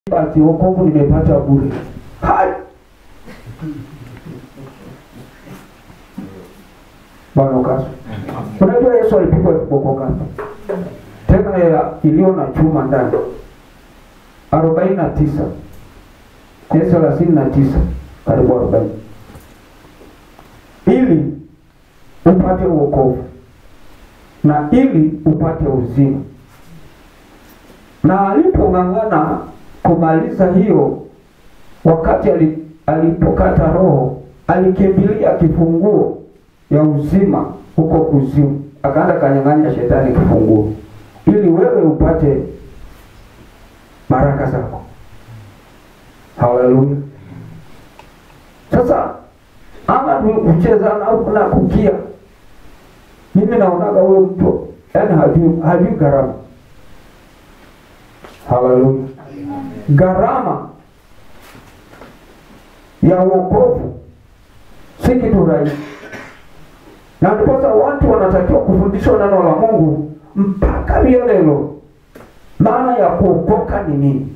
basi wokovu nimepata bure. Hai. Bwana kaso. Unajua Yesu alipigwa kiboko kaso. Tena iliyo na chuma ndani. 49. Yesu 39 karibu 40. Ili upate wokovu na ili upate uzima. Na alipong'ang'ana kumaliza hiyo, wakati alipokata roho, alikimbilia kifunguo ya uzima huko kuzimu, akaenda kanyang'anya shetani kifunguo ili wewe upate baraka zako. Haleluya. Sasa ama kucheza na kukia, mimi naonaga wewe mtu yani hajui gharama. Haleluya. Gharama ya wokovu si kitu rahisi. Na ndipo watu wanatakiwa kufundishwa neno la Mungu mpaka leo. Maana ya kuokoka ni nini?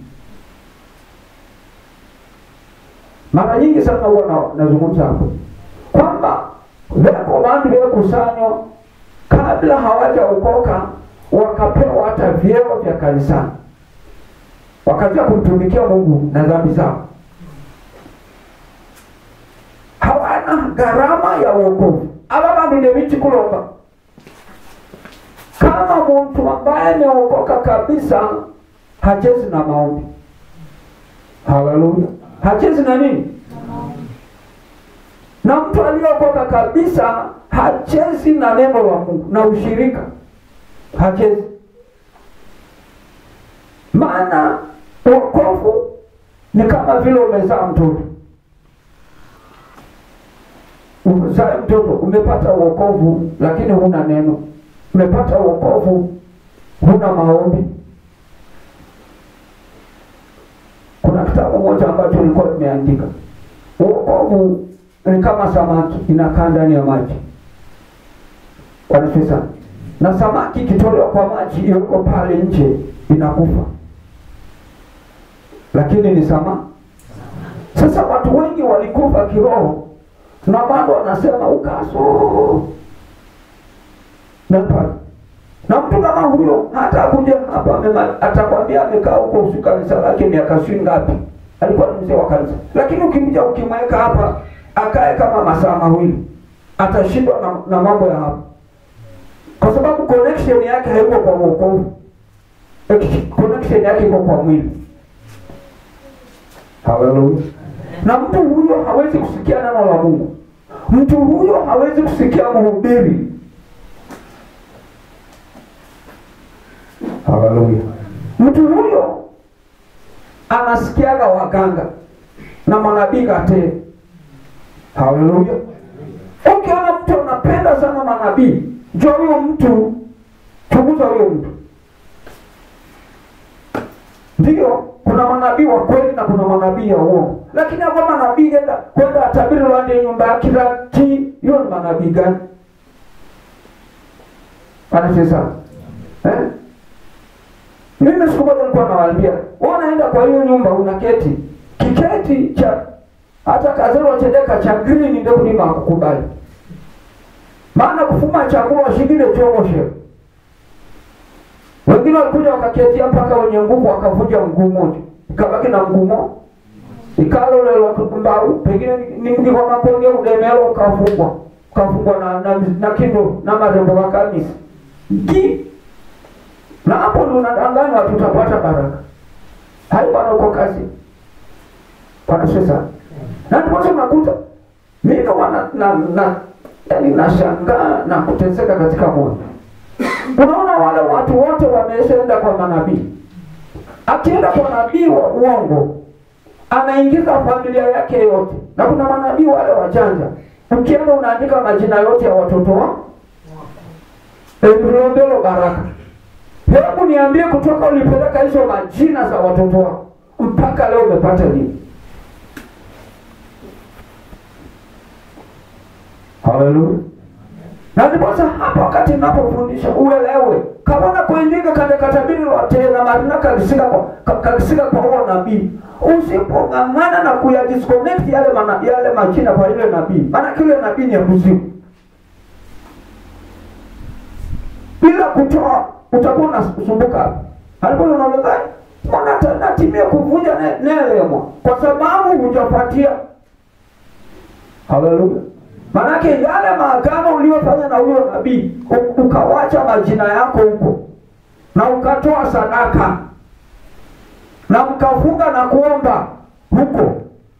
Mara nyingi sana huwa nazungumza hapo kwamba wako watu waliokusanywa kabla hawajaokoka wakapewa hata vyeo vya kanisani, wakaanza kumtumikia Mungu na dhambi zao. Hawana gharama ya wokovu. Aba ndio bichi kulomba. Kama mtu ambaye ameokoka kabisa hachezi na maombi. Haleluya. Hachezi na nini? Na mtu aliyeokoka kabisa hachezi na neno la Mungu na ushirika. Hachezi. Maana wokovu ni kama vile umezaa mtoto. Umezaa mtoto, umepata wokovu lakini huna neno. Umepata wokovu, huna maombi. Kuna kitabu moja ambacho nilikuwa nimeandika. Wokovu ni kama samaki inakaa ndani ya maji. Wanasema na samaki ikitolewa kwa maji yuko pale nje inakufa. Lakini ni samaki. Sasa watu wengi walikufa kiroho na bado wanasema ukaso. Na mtu kama huyo hata akuja hapa atakwambia amekaa huko usiku kanisa lake miaka ngapi. Alikuwa ni mzee wa kanisa. Lakini ukimja ukimweka hapa akae kama masaa mawili atashindwa na mambo ya hapa. Kwa sababu connection yake haiko kwa wokovu. Connection yake iko kwa mwili. Haleluya. Na mtu huyo hawezi kusikia neno la Mungu. Mtu huyo hawezi kusikia mhubiri. Haleluya. Mtu huyo anasikiaga waganga na manabii kate. Haleluya. Ukiona mtu anapenda sana manabii, njoo huyo mtu, chunguza huyo mtu. Ndio, kuna manabii wa kweli na kuna manabii ya uongo. Lakini kama manabii kwenda atabiri wande nyumba ya kirati, hiyo ni manabii gani? Anasema mimi siku moja nilikuwa nawaambia, unaenda kwa hiyo nyumba unaketi. Kiketi cha hata kazero watendeka cha green ndio ni makukubali. Maana kufuma chakula shingine chomoshe. Wengine walikuja wakaketi mpaka wenye nguvu wakavunja mguu mmoja. Ikabaki na mguu mmoja. Ikalo leo kumbau, pengine ni mdi kwa maponge udemelo kafungwa. Kafungwa na kindo na marembo wa kanisa. Na hapo ndo nadanganywa tutapata baraka. Hai bwana uko kazi. Bwana sasa. Na ndipo tunakuta mimi yani nashangaa na kuteseka katika moyo. Unaona wale watu wote wameshaenda kwa manabii. Akienda kwa nabii wa uongo, anaingiza familia yake yote. Na kuna manabii wale wajanja. Ukienda unaandika majina yote ya watoto wao. Ndio baraka. Hebu niambie kutoka ulipeleka hizo majina za watoto wao mpaka leo umepata nini? Haleluya. Na ndipo hapa wakati ninapofundisha uelewe kabona kuindiga kande katabiri lote na marina kalisika kwa huo nabii. Usipong'ang'ana na kuyadisconnect yale machina kwa ile nabii, maana kile nabii ni ya kuzimu. Bila kutoa utakuwa unasumbuka. Hapo unaona mbona natimia kuvunja neno kwa sababu hujapatia. Haleluya. Manake yale maagano uliyofanya na huyo nabii, ukawacha majina yako huko na ukatoa sadaka na mkafunga na kuomba huko.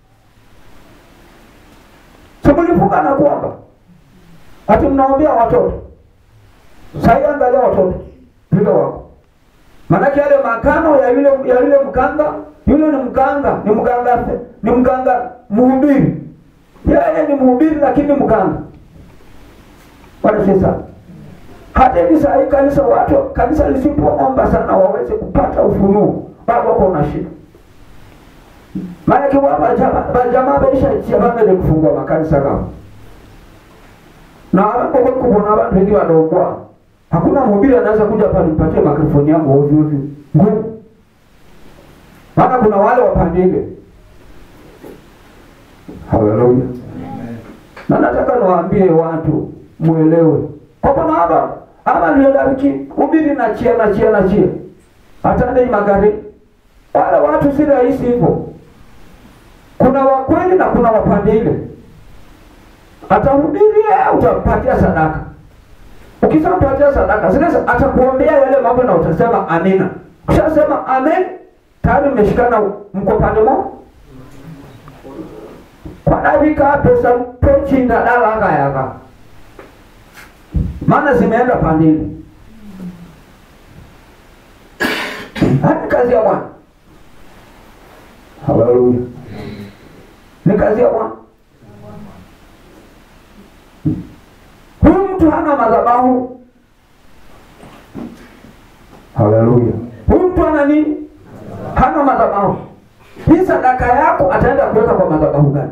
Mlifunga na kuomba. Ati mnaombea watoto. Sasa angalia watoto vile wako. Manake yale maagano ya yule mganga, yule ni mganga mhubiri. Yeye ni mhubiri lakini mganga. Bwana sasa. Hata hivi sasa kanisa lisipoomba sana waweze kupata ufunuo, bado wako na shida. Maana kwa jamaa baisha bado kufungua makanisa kama. Na hapo kwa kubona abantu wengi wadogo. Hakuna mhubiri anaweza kuja hapa nipatie mikrofoni yangu ovyo ovyo. Ngumu. Maana kuna wale wapandile. Haleluya. Na nataka niwaambie watu muelewe. Kwa maana hapa ndio dariki hubiri na chia. Hata ndani magari. Wale watu si rahisi hivyo. Kuna wakweli na kuna wapandile. Atahubiri utapatia sadaka. Ukisampatia sadaka, sasa atakuombea yale mambo na utasema amina. Ukishasema amen, tayari umeshikana mko pande moja. Kwa dakika pesa pochi ndala yaka. Maana zimeenda pandili. Hadi kazi ya Bwana. Haleluya. Ni kazi ya Bwana. Huyu mtu hana madhabahu. Haleluya. Huyu mtu hana nini? Hana madhabahu. Hii sadaka yako ataenda kuweka kwa madhabahu gani?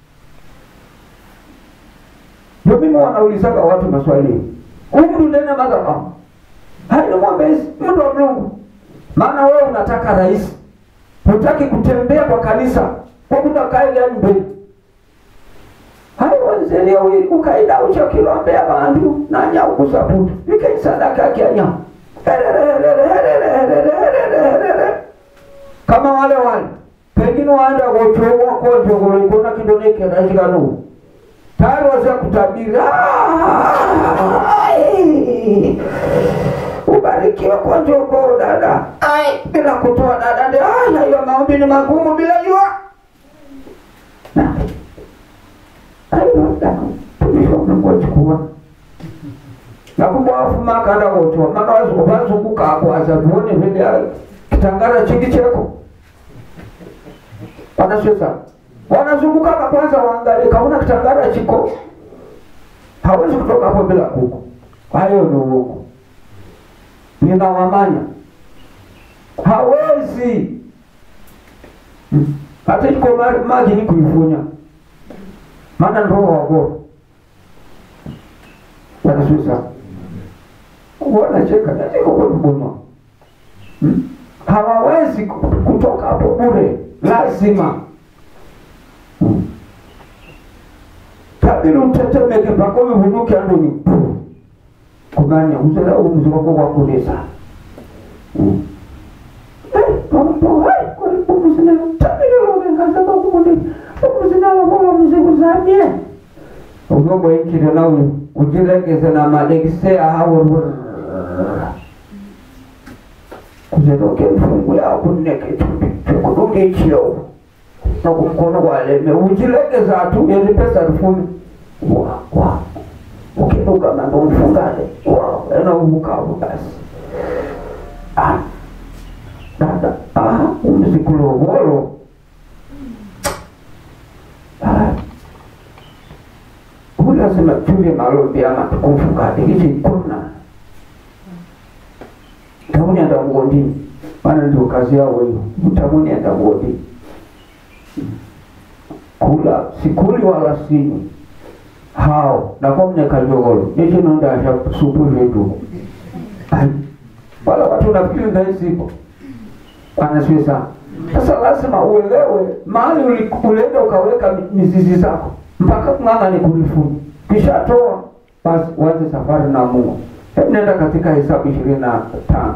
Ndio mimi wanaulizaga watu maswali. Huyu ndene madhabahu. Haina mwombezi, mtu wa Mungu. Maana wewe unataka rais. Hutaki kutembea kwa kanisa. Kwa kutakae gani mbele? Hayo wanzenia ukaida uchakilombea bandu na nya ukusabutu. Ike sadaka kianya. Kama wale pengine waenda kuchoa kwa jogoro kuna kindoneke na shikanu. Tayari waza kutabiri. Ubarikiwe kwa jogoro dada. Bila kutoa dada ndio hiyo maombi ni magumu bila jua. Ayo chukua. Na kumwafuma kada wote. Maana wazunguka hapo azabuone vile kitangara chingi chako. Wanazunguka kwanza waangalie kaona kitangara chiko. Hawezi kutoka hapo bila kuku. Hayo ndio huko. Ninawamanya. Hawezi. Hata iko maji ni kuifunya. Maana roho wako. Bwana Yesu. Wanacheka na iko kwa mbona. Hawawezi kutoka hapo bure. Lazima. Tabiri utetemeke mpaka uvunuke andoni. Kuganya uzela umzungu kwa kulisa. Kwa mzina tabiri umengaza kwa kundi. Mzina wa mzungu zamie. Ugobo hiki nawe ujirekeze na madegise hao. Kuzeroke mfungu yao kuneke kuduke chio. Na kumkono wale ujirekeza tu ile pesa 10,000. Wa. Ukiruka na ndo mfungane. Ena ubukavu basi. Dada. Umzikulo wolo. Hula sema chumbe malombi ama kumfungane. Hizi kuna. Tamuni anda mgondi. Maana ndio kazi yao hiyo. Tamuni anda mgondi. Kula sikuli wala sini. Hao na kwa mne kajogolo. Nishi nonda supu yetu. Wala watu unafikiri ndio sipo. Anasiweza. Sasa lazima uelewe mahali ulienda ukaweka mizizi zako mpaka kung'ang'ani kulifunga. Kisha toa basi uanze safari na Mungu. Hebu nenda katika Hesabu 25.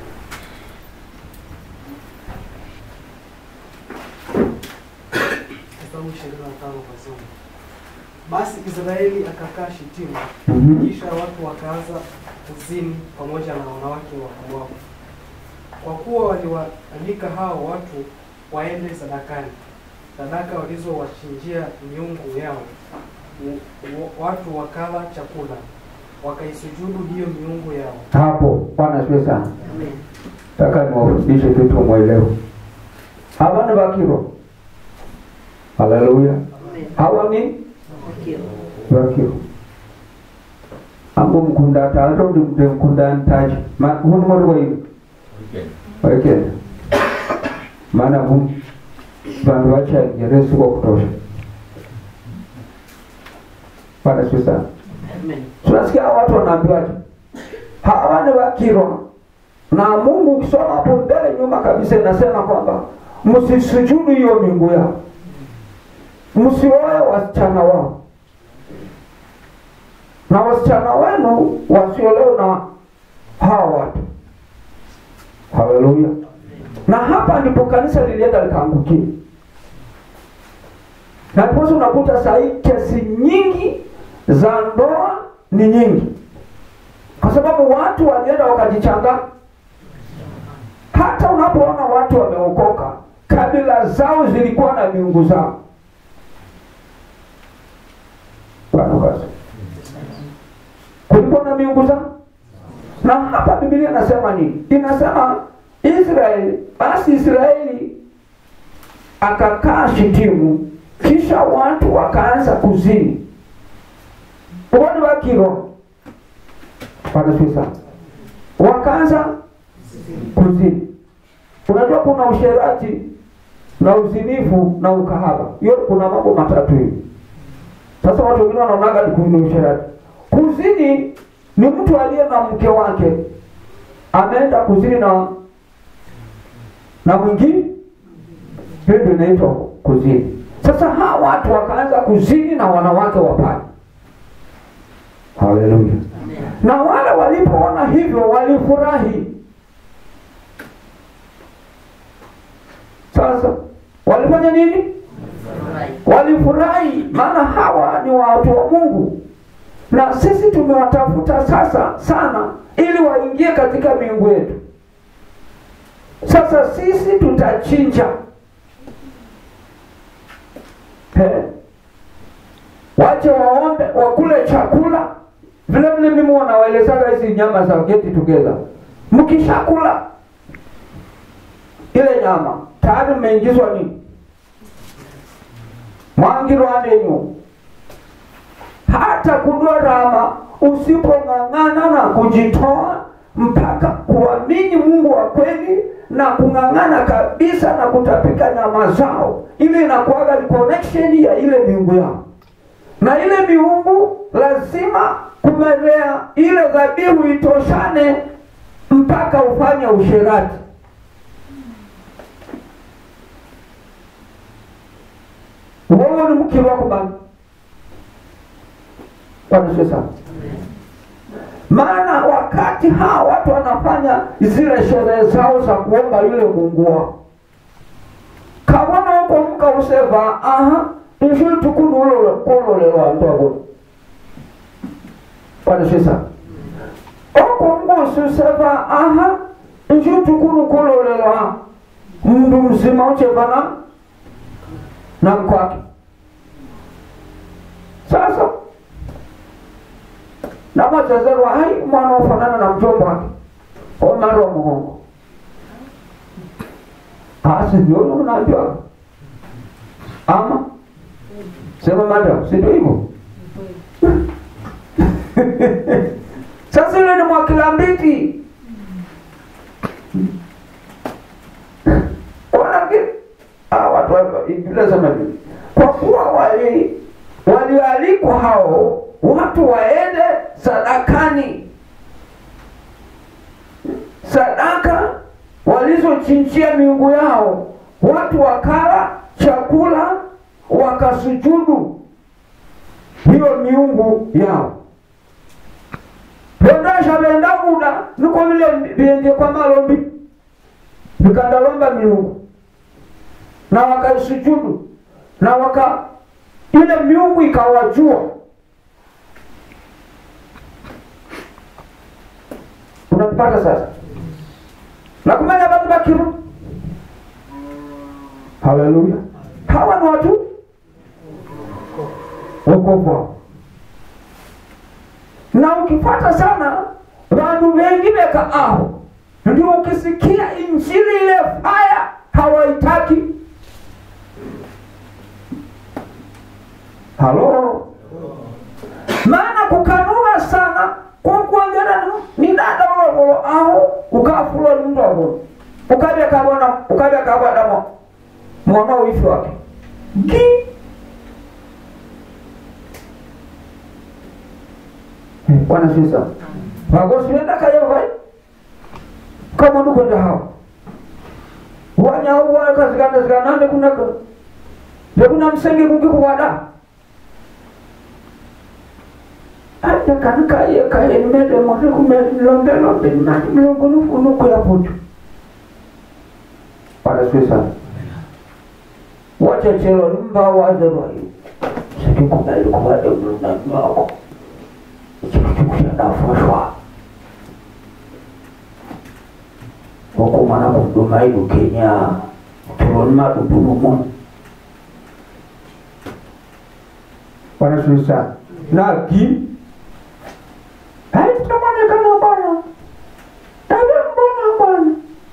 Basi Israeli akakaa Shitimu. Kisha watu wakaanza kuzini pamoja na wanawake wa Moabu, kwa kuwa waliwaalika hao watu waende sadakani, sadaka walizowachinjia miungu yao. Watu wakala chakula, wakaisujudu hiyo miungu yao. Hapo Bwana asifiwe sana. Amen. Nataka niwafundishe kitu muelewe. Hawa ni Bakiro. Haleluya. Hawa ni Bakiro. Ambo mkunda talo ndi mkunda ntaji. Hunu mwaru wa hiyo. Okay. Maana huu bandu wacha ngeresu kwa kutosha. Bwana asifiwe sana. Amen. Tunasikia watu wanaambiwa hawa ni Bakiro. Na Mungu ukisoma hapo mbele nyuma kabisa inasema kwamba msisujudu hiyo miungu yao. Msioe wasichana wao. Na wasichana wenu wasiolewe na hawa watu. Haleluya. Na hapa ndipo kanisa lilienda likaangukia. Na ndipo unakuta saa hii kesi nyingi za ndoa ni nyingi. Kwa sababu watu walienda wakajichanganya. Hata unapoona watu wameokoka, kabila zao zilikuwa na miungu zao. Bwana kulikuwa na miungu zao. Na hapa Biblia inasema nini? Inasema Israeli akakaa Shitimu, kisha watu wakaanza kuzini. Watu wa kiroho wanasusa wakaanza kuzini. Unajua kuna usherati na uzinifu na ukahaba. Hiyo kuna mambo matatu hivi. Sasa watu wengine wanaonaga ni kuna usherati. Kuzini ni mtu aliye na mke wake ameenda kuzini na mwingine, hiyo ndio inaitwa kuzini. Sasa hawa watu wakaanza kuzini na wanawake wa pale. Haleluya. Na wale walipoona hivyo walifurahi. Sasa walifanya nini? Walifurahi, maana hawa ni watu wa Mungu. Na sisi tumewatafuta sasa sana ili waingie katika miungu yetu. Sasa sisi tutachinja. Wache waombe, wakule chakula. Vile vile mimi wanawaelezana hizi nyama za get together. Mkishakula ile nyama, tayari mmeingizwa nini? Mwangirwa ndenyu. Hata kudua rama usipong'ang'ana na kujitoa mpaka kuamini Mungu wa kweli na kung'ang'ana kabisa na kutapika nyama zao, ile inakuwa connection ya ile miungu yao. Na ile miungu lazima kumelea ile dhabihu itoshane mpaka ufanye usherati. Wewe ni mke wako bana. Bwana sasa. Maana wakati hawa watu wanafanya zile sherehe zao za kuomba yule Mungu wao, kabona uko mka useva nishu tukunu ulo lelo andogo. Bwana sasa. Uko mko useva nishu tukunu ulo lelo mndu mzima uchevana na mkwake. Sasa na matazarwa hai mwana ufanana na mjomba wake Omaro wa Mugongo. Ndio unaambiwa ama sema madam, si ndio hivyo? Sasa ile ni mwakilambiti. Watu Biblia sema hivi. Kwa kuwa walialikwa hao watu waende sadakani. sadaka walizochinjia miungu yao, watu wakala chakula wakasujudu hiyo miungu yao. Pendasha benda muda nuko vile biende kwa malombi vikandalomba miungu na wakaisujudu na ile miungu ikawajua. Unapata sasa na kumenya batu bakiru. Haleluya. Hawa ni watu wokovu. Na ukipata sana watu wengine kaao, ndio ukisikia injili ile faya hawaitaki. Halo. Maana kukanuna sana kwa kuangalia ni dada wao au ukafulo ndo ukaja kabona mwana wifi wake Bwana Yesu. Wagosuenda kaya vai. Kama ndugu ndio hao. Wanyauwa katika nande kuna msenge kuwada. Hata kanka ye kaya nimede mode kumelombe na mlongo nuko ya pocho. Bwana Yesu. Wacha chelo mba wazero hii. Sisi kubali kubada mlongo wako. Nafushwa wako mana kuduma ibu Kenya turunma tubumu Bwana Yesu. Naki hai tutamane kana bwana tabe bwana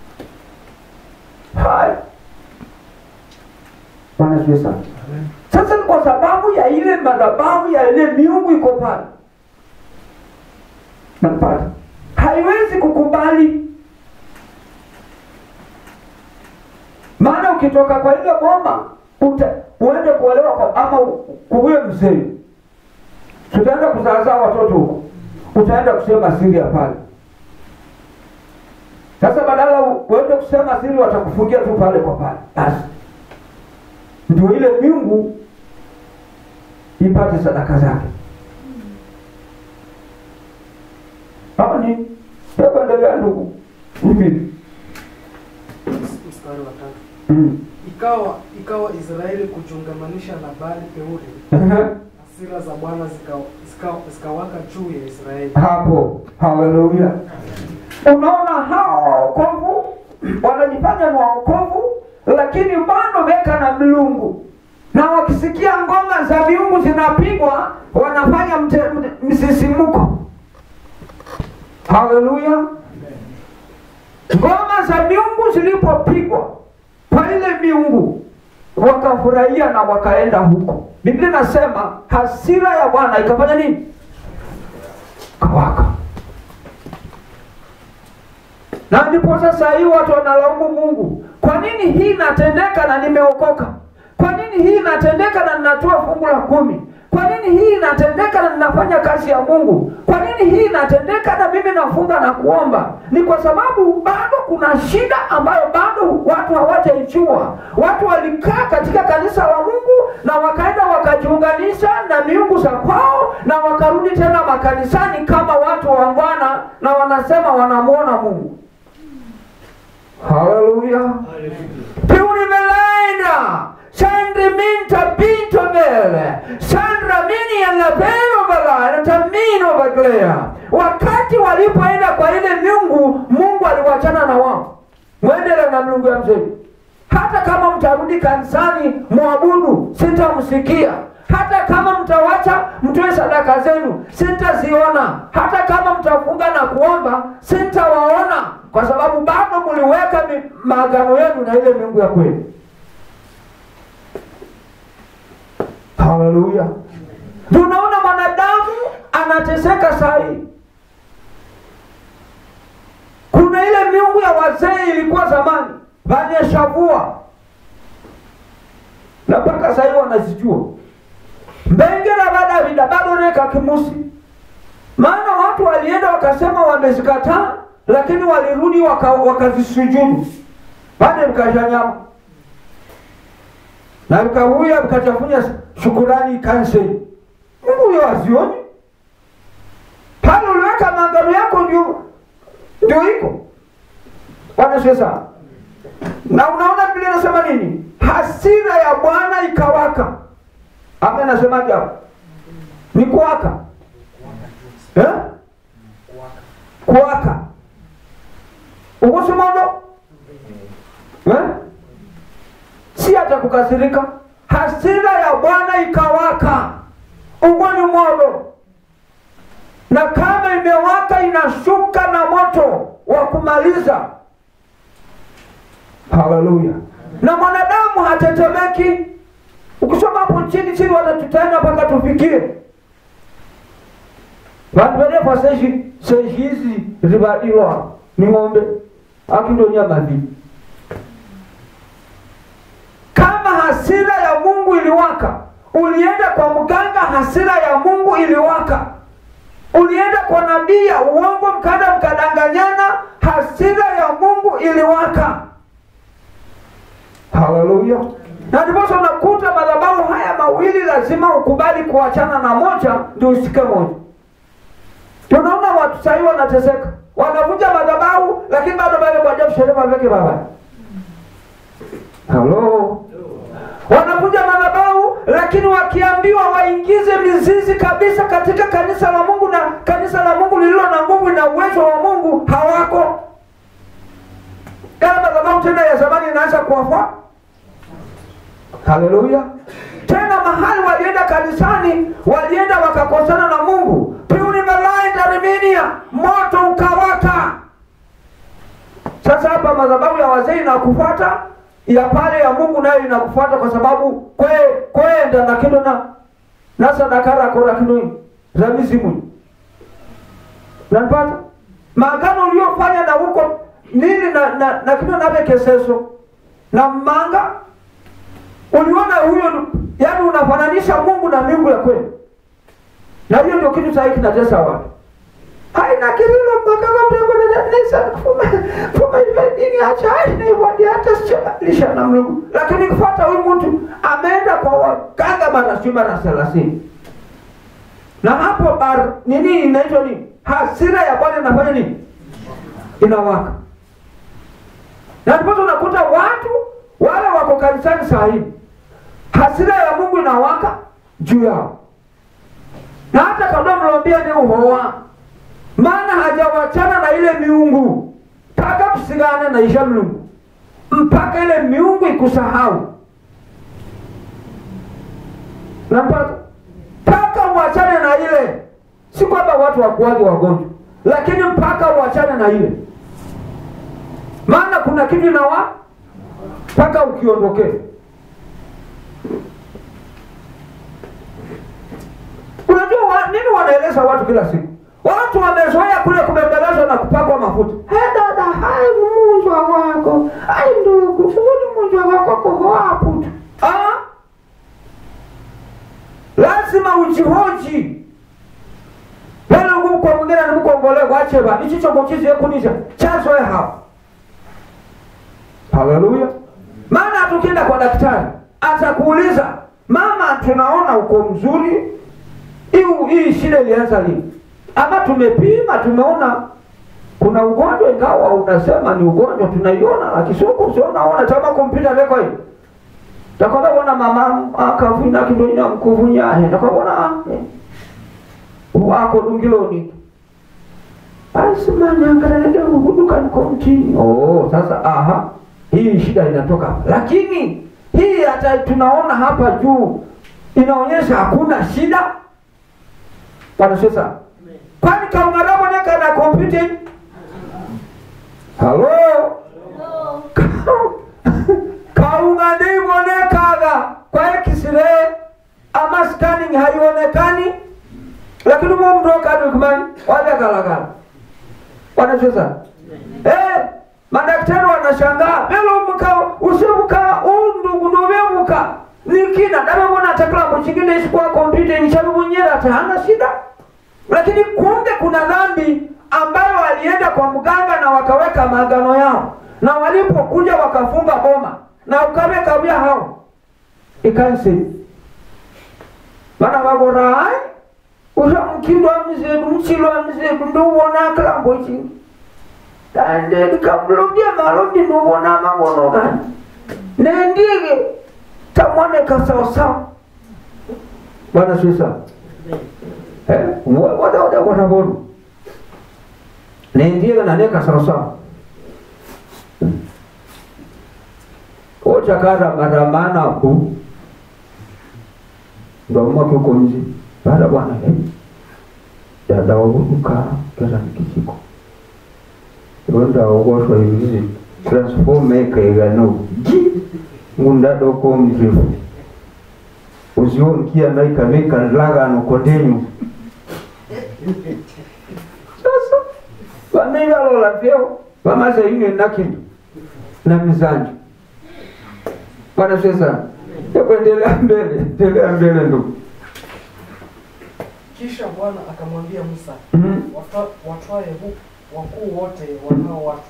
hai Bwana Yesu. Sasa kwa sababu ya ile madhabahu ya ile miungu iko pale, napata haiwezi kukubali. Maana ukitoka kwa ile boma uende kuolewa kwa ama kuwe mzee, tutaenda kuzaza watoto huko, utaenda kusema siri pale. Sasa badala uende kusema siri watakufungia tu pale kwa pale. Basi ndio ile miungu ipate sadaka zake. Hapa ni hebu endelea ndugu. Mstari wa 3. Ikawa Israeli kuchungamanisha na Baali Peori. Hasira za Bwana zikawaka juu ya Israeli. Hapo. Haleluya. Unaona hao wokovu wanajifanya ni wokovu, lakini bado weka na mlungu. Na wakisikia ngoma za miungu zinapigwa, wanafanya msisimuko. Haleluya. Ngoma za miungu zilipopigwa kwa ile miungu, wakafurahia na wakaenda huko. Biblia inasema hasira ya Bwana ikafanya nini? Kawaka. Na ndipo sasa hii watu wanalaumu Mungu. Kwa nini hii inatendeka na nimeokoka? Kwa nini hii inatendeka na ninatoa fungu la 10? Kwa nini hii inatendeka na ninafanya kazi ya Mungu? Kwa nini hii inatendeka na mimi nafunga na kuomba? Ni kwa sababu bado kuna shida ambayo bado watu hawajaichua. Watu walikaa katika kanisa la Mungu na wakaenda wakajiunganisha na miungu za kwao na wakarudi tena makanisani kama watu wa Bwana na wanasema wanamuona Mungu. Haleluya. Peuri melaina Sandra minta pinto vele Sandra mini anapelo bala Natamino baglea. Wakati walipoenda kwa ile miungu, Mungu aliwachana na wao. Mwendele na miungu ya mzee. Hata kama mtarudi kanisani muabudu, sitamsikia. Hata kama mtawacha mtoe sadaka zenu, sitaziona. Hata kama mtafunga na kuomba, sitawaona, kwa sababu bado mliweka maagano yenu na ile miungu ya kweli. Haleluya. Tunaona mwanadamu anateseka sahi. Kuna ile miungu ya wazee ilikuwa zamani, Banyeshavua, na mpaka sahi wanazijua. Mbengera bado neka kimusi. Maana watu walienda wakasema wamezikataa, lakini walirudi wakazisujudu. Baada mkasha nyama na mkahuya mkatafunya shukurani kanseli. Mungu huyo azioni? Pale uliweka maagano yako ndio iko. Bwana sasa. Na unaona Biblia inasema nini? Hasira ya Bwana ikawaka. Amen, nasema hapo. Ni kuwaka. Kuwaka. Uko moto? Si hata kukasirika. Hasira ya Bwana ikawaka. Uko ni moto. Na kama imewaka inashuka na moto wa kumaliza. Haleluya. Na mwanadamu hatetemeki. Ukisoma hapo chini watatutaenda mpaka tufikie. Watu kwa seji hizi ribadilwa ni ng'ombe akindo nyama vipi. Kama hasira ya Mungu iliwaka, ulienda kwa mganga, hasira ya Mungu iliwaka. Ulienda kwa nabii ya uongo, mkadanganyana, hasira ya Mungu iliwaka. Haleluya. Na ndipo unakuta madhabahu haya mawili lazima ukubali kuachana na moja ndio usike moja. Tunaona watu sasa wanateseka. Wanavunja madhabahu lakini bado kwa ajabu sherehe wake baba. Hello. Wanavunja madhabahu lakini wakiambiwa waingize mizizi kabisa katika kanisa la Mungu, na kanisa la Mungu lililo na nguvu na uwezo wa Mungu hawako. Kama madhabahu tena ya zamani inaanza kuwafa. Haleluya. Tena mahali walienda kanisani, walienda wakakosana na Mungu. Piuni malai Armenia, moto ukawaka. Sasa hapa madhabahu ya wazee inakufuata, ya pale ya Mungu nayo inakufuata, kwa sababu kwenda na kindo na sadakara kwa kindo za mizimu. Unapata? Maagano uliyofanya na huko nini na kindo na keseso na manga. Uliona huyo, yani unafananisha Mungu na miungu ya kweli. Na hiyo ndio kitu sahihi kinatesa watu. Haina kirilo mpaka mtu anaweza kufuma hivi acha haina ibadi hata sio na Mungu. Lakini kufuata huyu mtu ameenda kwa waganga mara 30. Na hapo nini inaitwa nini? Hasira ya Bwana inafanya nini? Inawaka. Na ndipo unakuta watu wale wako kanisani sahihi, hasira ya Mungu inawaka juu yao. Na hata kama mlombia ni uhoa, maana hajawachana na ile miungu. Taka kusigana na isha Mungu mpaka ile miungu ikusahau. Napata mpaka uachane na ile. Si kwamba watu wakuaje wagonjwa, lakini mpaka uachane na ile. Maana kuna kitu mpaka ukiondoke. Unajua nini wanaeleza watu kila siku? Watu wamezoea kule kubembelezwa na kupakwa mafuta. Dada, hai Mungu wako. Hai ndugu, uli Mungu wako kwa hapo. Lazima ujihoji. Pale Mungu kwa mwingine na Mungu ongole waache ba. Hicho chombo chizi kunisha. Chanzo hapo. Haleluya. Maana tukienda kwa daktari atakuuliza, mama tunaona uko mzuri, hii shida ilianza lini? Ama tumepima tumeona kuna ugonjwa, ingawa unasema ni ugonjwa tunaiona, lakini sio unaona kama kompyuta leko hivi. Takaona mama akavuna kidogo na mkuvunya, takaona wako dungiloni. Basi manya angalia huduka niko mtini. Sasa hii shida inatoka. Lakini hii hata tunaona hapa juu inaonyesha hakuna shida. Bwana sasa. Kwani kaungarabo neka na kompyuta? Hello. Kaungandimo neka kwa kisire ama scanning haionekani. Lakini mumdoka dokumani wale galagala. Bwana sasa. Madaktari wanashangaa. Leo mkao usibuka undu gunobebuka. Nikina dama mbona atakla mchingine isikuwa kompyuta nishabunyera hata hana shida. Lakini kumbe kuna dhambi ambayo walienda kwa mganga na wakaweka maagano yao, na walipokuja wakafunga boma na ukaweka wia hao ikanse bana wagorai uja mkindwa mzedu mchilwa mzedu nduwona klambo chingi tande dikablobia malondi nduwona magono gani nendige tamwane kasawasawa bana sisa wada bono nendige nane kasawasawa ocha kara maramana ku ndo mwake uko nje baada bwana dada wabuka kera nikisiko ronda ogosho hivi transform make igano ngunda doko mzifu uzio kia naika meka laga no kondenyu sasa wamega lola pio mama za yule nakini na mizanji bwana sasa endelea mbele ndugu. Kisha Bwana akamwambia Musa, watwae wakuu wote wa hao watu,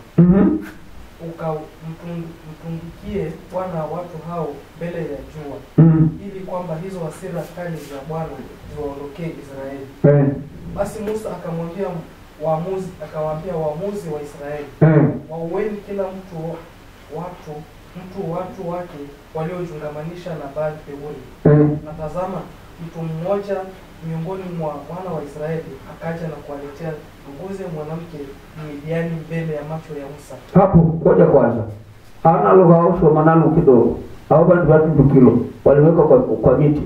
ukamtundikie Bwana watu hao mbele ya jua, ili kwamba hizo hasira kali za Bwana ziwaondokee Israeli. Basi Musa akamwambia waamuzi wa Israeli, waueni kila mtu watu wake waliojungamanisha na Baali Peori. Na tazama, mtu mmoja miongoni mwa wana wa Israeli akaja na kuwaletea mbuzi mwanamke Midiani mbele ya macho ya Musa. Hapo ngoja kwanza. Hana lugha usho manalo kidogo. Hao bantu watu kilo waliweka kwa miti.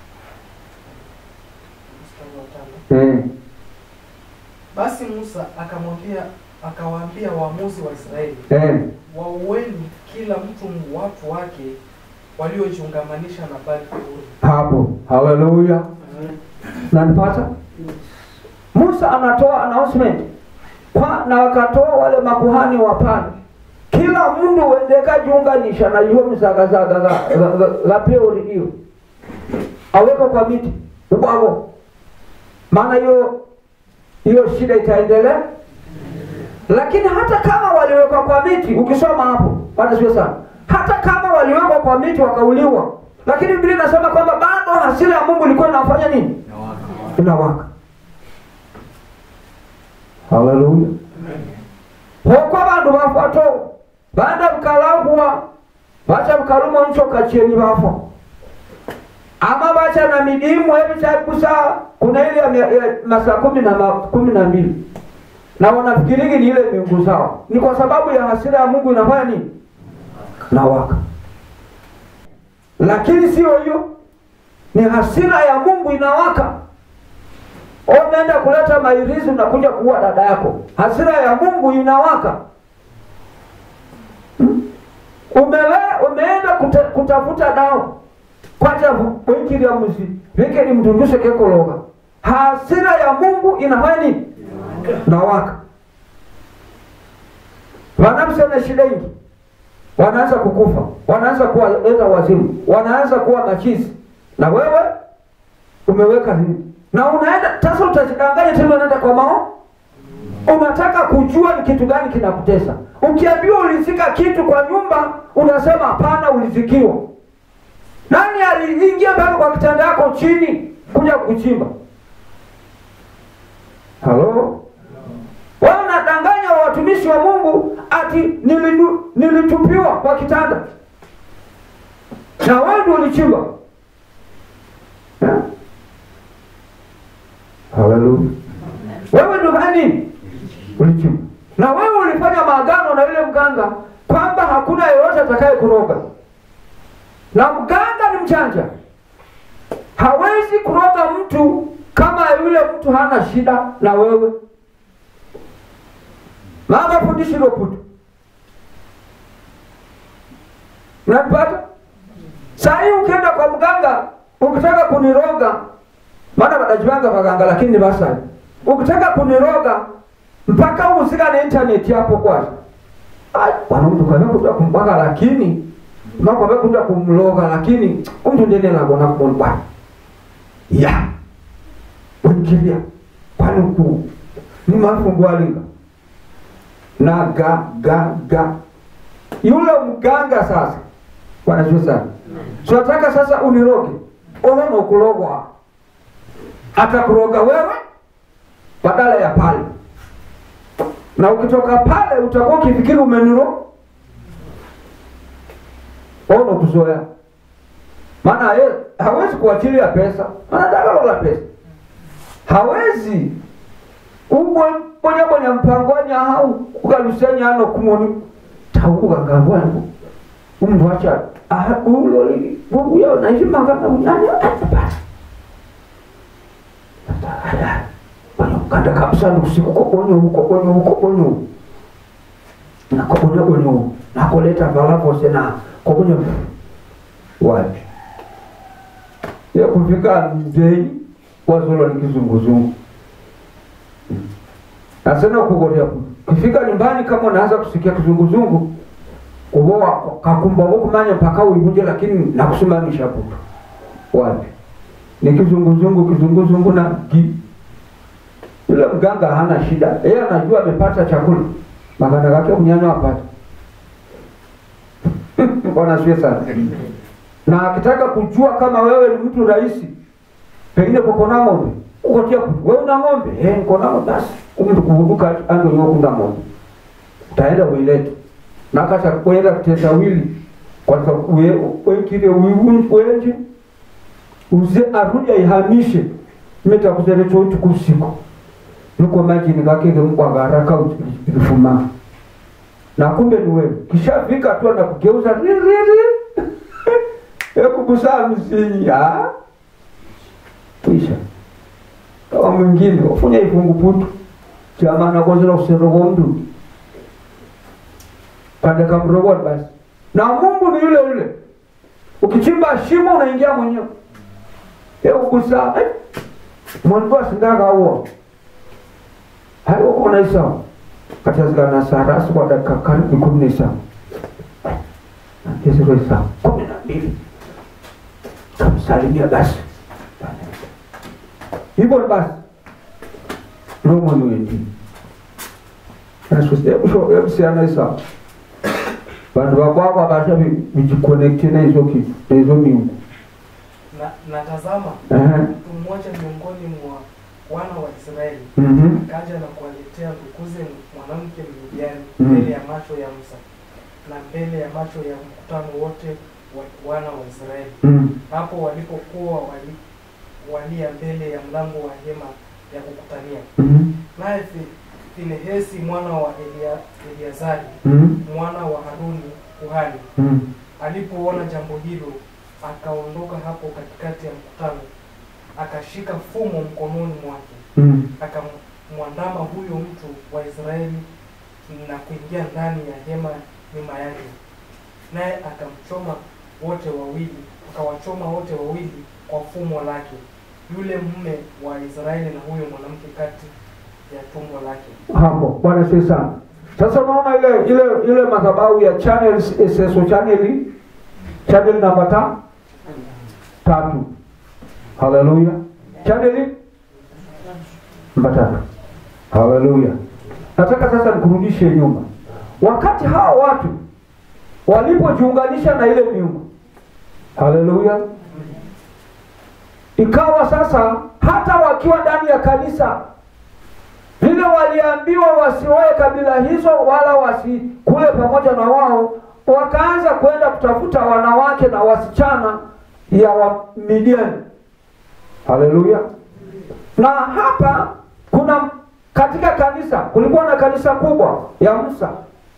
Basi Musa akawaambia waamuzi wa Israeli, waueni kila mtu watu wake waliojiungamanisha na Baali Peori. Hapo, haleluya. Nanipata? Musa anatoa announcement na wakatoa wale makuhani wa pale. Kila mtu wendeka jiunganisha na hiyo mzagazaga la Peori hiyo. Aweka kwa miti. Ubao. Maana hiyo shida itaendelea. Lakini hata kama waliwekwa kwa miti, ukisoma hapo, bado sio sana. Hata kama waliwekwa kwa miti wakauliwa, lakini Biblia inasema kwamba bado hasira ya Mungu ilikuwa inafanya nini? Inawaka. Haleluya. Kwa bandu bafato, baada mkalagwa, bacha mkalumo ncho kacheni bafo. Ama bacha na midimu hebi chakusa kuna ile masaa 12. Na wanafikiriki ni ile miungu zao. Ni kwa sababu ya hasira ya Mungu inafanya nini? Nawaka. Lakini sio hiyo. Ni hasira ya Mungu inawaka. Umeenda kuleta mairizi na kuja kuua dada yako. Hasira ya Mungu inawaka. Umeenda kutafuta dawa. Kwacha wiki ya muzi. Wiki ni mtundushe kekologa. Hasira ya Mungu inafanya nini? Nawaka. Wanamsema shida nyingi. Wanaanza kukufa, wanaanza kuwa enda wazimu, wanaanza kuwa machizi. Na wewe umeweka nini? Na unaenda sasa utajidanganya tena unaenda kwa mao? Unataka kujua ni kitu gani kinakutesa. Ukiambiwa ulizika kitu kwa nyumba, unasema hapana ulizikiwa. Nani aliingia mpaka kwa kitanda yako chini kuja kuchimba? Halo? Wanadanganya watumishi wa Mungu ati nilitupiwa kwa kitanda. Na wewe ndio ulichimba. Haleluya. Wewe ndio nani? Ulichimba. Na wewe ulifanya maagano na yule mganga kwamba hakuna yeyote atakaye kuroga. Na mganga ni mjanja. Hawezi kuroga mtu kama yule mtu hana shida na wewe. Mama fundishi loputu. Unapata? Sasa ukienda kwa mganga, ukitaka kuniroga, maana wanajibanga waganga lakini ni basa. Ukitaka kuniroga mpaka usika na internet hapo kwanza. Bwana mtu kwa kuja kumbaka lakini mama kwa kuja kumloga lakini mtu ndiye anaona kumba. Ya. Unkilia. Kwani ni mafungwalinga na ga. Yule mganga sasa wanajua sana. So nataka sasa uniroge. Ona kulogwa. Atakuroga wewe badala ya pale. Na ukitoka pale utakuwa ukifikiri umeniro. Ona kuzoea. Maana yeye hawezi kuachilia pesa. Anataka la pesa. Hawezi. Ponya mpangwanya hau ukalusenya ano kumoni tauka ngabwana. Umwacha uloli bubu yao na hima kana unyanya atapata. Kanda kabisa usiku kokonyo. Na kokonyo na koleta balapo sena kokonyo wapi. Ya kufika mzee wazolo ni kizunguzungu. Nasema kugotea kufika nyumbani kama unaanza kusikia kizunguzungu kuboa kakumba kumanya mpaka uibuje, lakini nakusimamisha hapo. Wapi? Ni kizunguzungu na yule mganga hana shida. Yeye anajua amepata chakula. Maganda yake mnyanya apata. Bwana siwe sana. Na akitaka kujua kama wewe ni mtu rahisi, pengine uko na ng'ombe. Ukotia wewe una ng'ombe? Niko na ng'ombe basi. Mtu kuvuka ando yoko ng'ombe. Utaenda uilete. Na kata kwenda kutenda wili kwa sababu wewe kile wewe uze arudi ihamishe meta kuzele chote kusiko nuko maji ni gake kwa haraka ukifuma na kumbe ni wewe kisha fika tu na kugeuza kubusa msinya kisha kama mwingine ufanya ifungu putu chama na kozera userogondu pande kamrogo basi na Mungu ni yule ukichimba shimo unaingia mwenyewe kubusa mwanzo sindaga huo hayo kuna isa katika na sarasi kwa dakika karibu 10 Yesu Kristo 12 kamsalimia basi hivyo basi roho mwendi Yesu Kristo yabisiana isa bandu wako basha bijiconnect na hizo miungu na tazama mtu mmoja miongoni mwa wana wa Israeli kaja na kuwaletea ndukuze mwanamke Midiani mbele ya macho ya Musa na mbele ya macho ya mkutano wote wa wana wa Israeli. Hapo walipokuwa walia mbele ya mlango wa hema ya kukutania. Naye Finehesi mwana wa Eliazari mwana wa Haruni kuhani alipoona jambo hilo akaondoka hapo katikati ya mkutano, akashika fumo mkononi mwake, akamwandama huyo mtu wa Israeli na kuingia ndani ya hema nyuma yake, naye akawachoma wote wawili kwa fumo lake, yule mume wa Israeli na huyo mwanamke kati ya tumbo lake. Hapo Bwana sisi sana. Sasa unaona ile madhabahu ya channel SSO channel namba 3. Haleluya. Channel namba 3. Haleluya. Nataka sasa nikurudishe nyuma. Wakati hao watu walipojiunganisha na ile miungu. Haleluya. Ikawa sasa hata wakiwa ndani ya kanisa vile waliambiwa wasioe kabila hizo wala wasikule pamoja na wao, wakaanza kwenda kutafuta wanawake na wasichana ya Midiani. Haleluya. Na hapa kuna katika kanisa kulikuwa na kanisa kubwa ya Musa.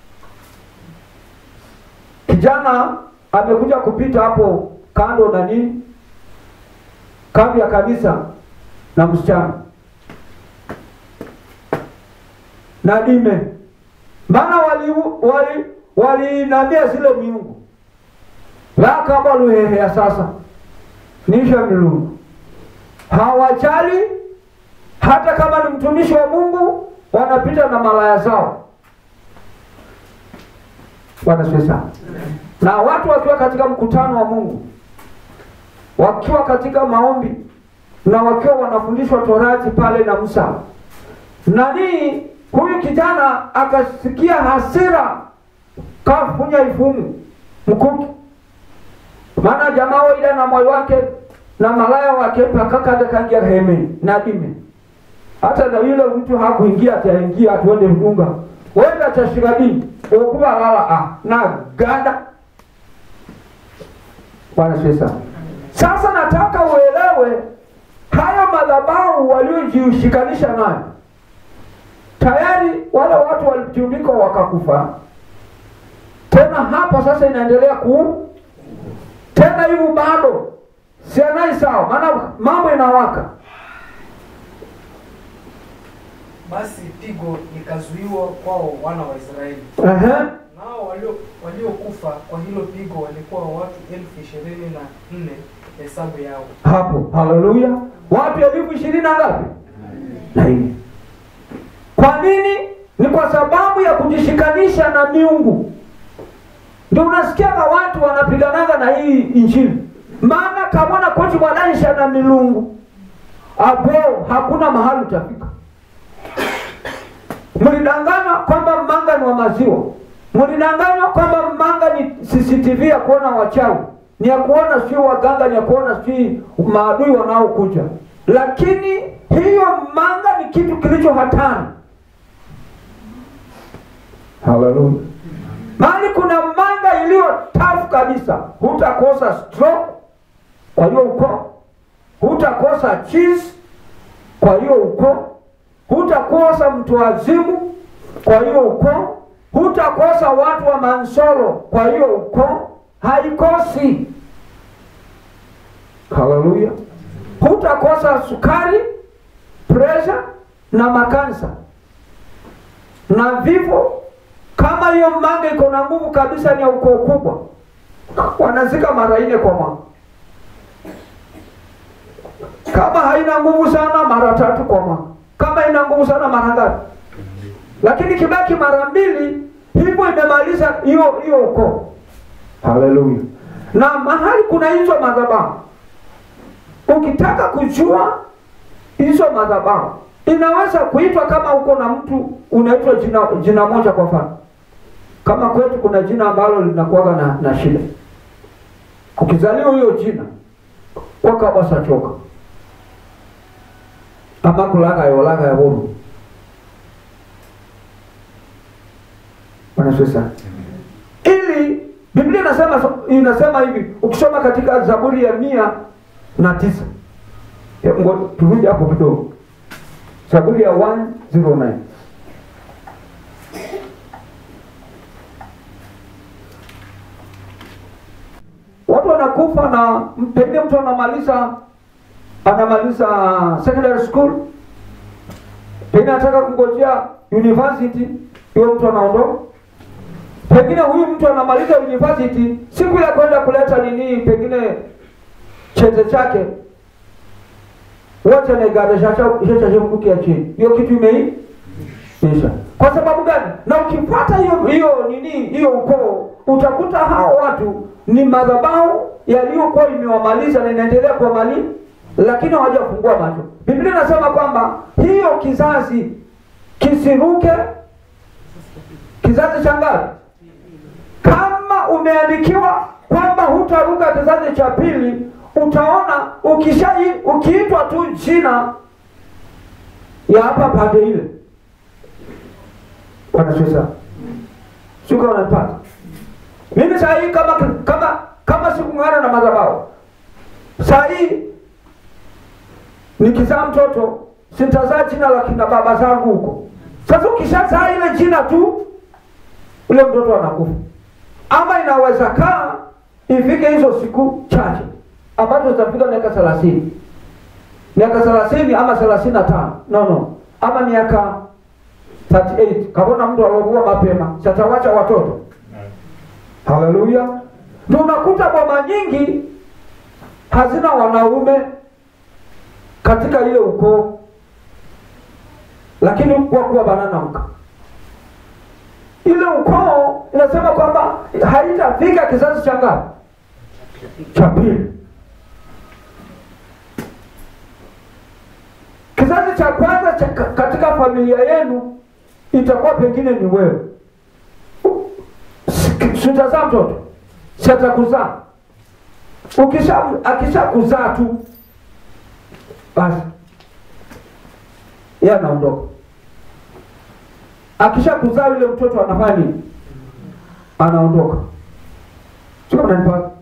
Kijana amekuja kupita hapo kando na nini? Kambi ya kanisa na msichana. Na dime. Maana walinamia zile miungu. Laka baluhehe ya sasa. Nisha milungu. Hawajali hata kama ni mtumishi wa Mungu, wanapita na malaya zao. Wanaswesa. Na watu wakiwa katika mkutano wa Mungu, wakiwa katika maombi na wakiwa wanafundishwa Torati pale na Musa, nani huyu kijana akasikia hasira, kafunya ifumu mkuki, maana jamaa waida na moyo wake na malaya wake pakaka kangia heme na dime. Hata na yule mtu hakuingia, ataingia atuende mdunga wenda chashigadi okuba lala na gada. Bwana sasa. Sasa nataka uelewe haya madhabahu waliojishikanisha nayo. Tayari wale watu walitumika wakakufa. Tena hapa sasa inaendelea tena hivi bado. Sianai sawa, maana mambo inawaka. Basi pigo likazuiwa kwao wana wa Israeli. Nao waliokufa kwa hilo pigo walikuwa watu 24,000 hesabu yao. Hapo, haleluya. Watu 20,000 na ngapi? 4. Kwa nini? Ni kwa sababu ya kujishikanisha na miungu. Ndio unasikia watu wanapiganaga na hii injili. Maana kabona kwetu wanaisha na milungu. Hapo hakuna mahali utafika. Mlidanganywa kwamba manga ni wa maziwa. Mlidanganywa kwamba manga ni CCTV ya kuona wachawi. Ni ya kuona sio waganga, ni ya kuona sio maadui wanaokuja. Lakini hiyo manga ni kitu kilicho hatari. Haleluya. Mali kuna manga iliyo tafu kabisa. Hutakosa stroke kwa hiyo uko. Hutakosa cheese kwa hiyo uko. Hutakosa mtu wazimu kwa hiyo uko. Hutakosa watu wa mansoro kwa hiyo uko. Haikosi. Haleluya. Hutakosa sukari, pressure na makansa na vifo. Kama hiyo manga iko na nguvu kabisa, ni ukoo kubwa, wanazika mara 4 kwa mwaka. Kama haina nguvu sana, mara 3 kwa mwaka. Kama ina nguvu sana, mara ngapi? Lakini kibaki mara 2, hivyo imemaliza hiyo ukoo. Haleluya. Na mahali kuna hizo madhabahu, ukitaka kujua hizo madhabahu, inaweza kuitwa kama uko na mtu unaitwa jina moja kwa mfano. Kama kwetu kuna jina ambalo linakuwa na shida. Ukizaliwa hiyo jina kwa basa choka. Ama kulaga ya bomu. Wanasema ili Biblia inasema hivi, ukisoma katika Zaburi ya 109. Ngoja turudi hapo kidogo. Zaburi ya 109. Watu wanakufa na pengine mtu anamaliza secondary school, pengine anataka kungojea university, hiyo mtu anaondoka. Pengine huyu mtu anamaliza university, siku ya kwenda kuleta pengine cheti chake, wote wanagadesha shaka chini. Hiyo kitu imeisha. Kwa sababu gani? Na ukipata hiyo ukoo, utakuta hao watu ni madhabahu yaliyokuwa imewamaliza na inaendelea kuwamaliza, lakini hawajafungua macho. Biblia inasema kwamba hiyo kizazi kisiruke kizazi cha ngapi? Kama umeandikiwa kwamba hutaruka kizazi cha pili, utaona ukiitwa tu jina ya hapa pande ile. Bwana sasa. Shuka unapata. Mimi saa hii kama sikungana na madhabahu, saa hii nikizaa mtoto sitazaa jina la kina baba zangu huko. Sasa ukishazaa ile jina tu, ule mtoto anakufa. Ama inaweza kaa ifike hizo siku chache ambazo zitafika miaka 30. Miaka 30 ama 35. No. Ama miaka 38. Kabona mtu alokuwa mapema, satawacha watoto. Haleluya. Ndio unakuta boma nyingi hazina wanaume katika ile ukoo. Lakini kwa kuwa banana mka. Ile ukoo inasema kwamba haitafika kizazi cha ngapi? Cha pili. Kizazi cha kwanza katika familia yenu itakuwa pengine ni wewe. Sitazaa mtoto, sitakuzaa. Akisha kuzaa tu basi yeye anaondoka. Akisha kuzaa yule mtoto anafanya nini? Anaondoka. Sio mnanipata?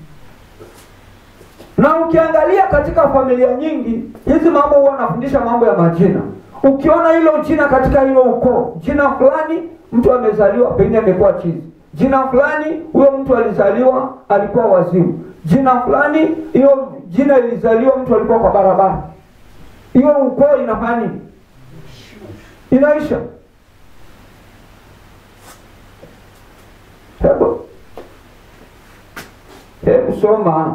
Na ukiangalia katika familia nyingi, hizi mambo huwa wanafundisha mambo ya majina. Ukiona hilo jina katika hilo ukoo, jina fulani mtu amezaliwa pengine amekuwa chizi. Jina fulani huyo mtu alizaliwa alikuwa wazimu. Jina fulani hiyo jina ilizaliwa mtu alikuwa kwa barabara. Hiyo ukoo inafanya nini? Inaisha. Hebu soma.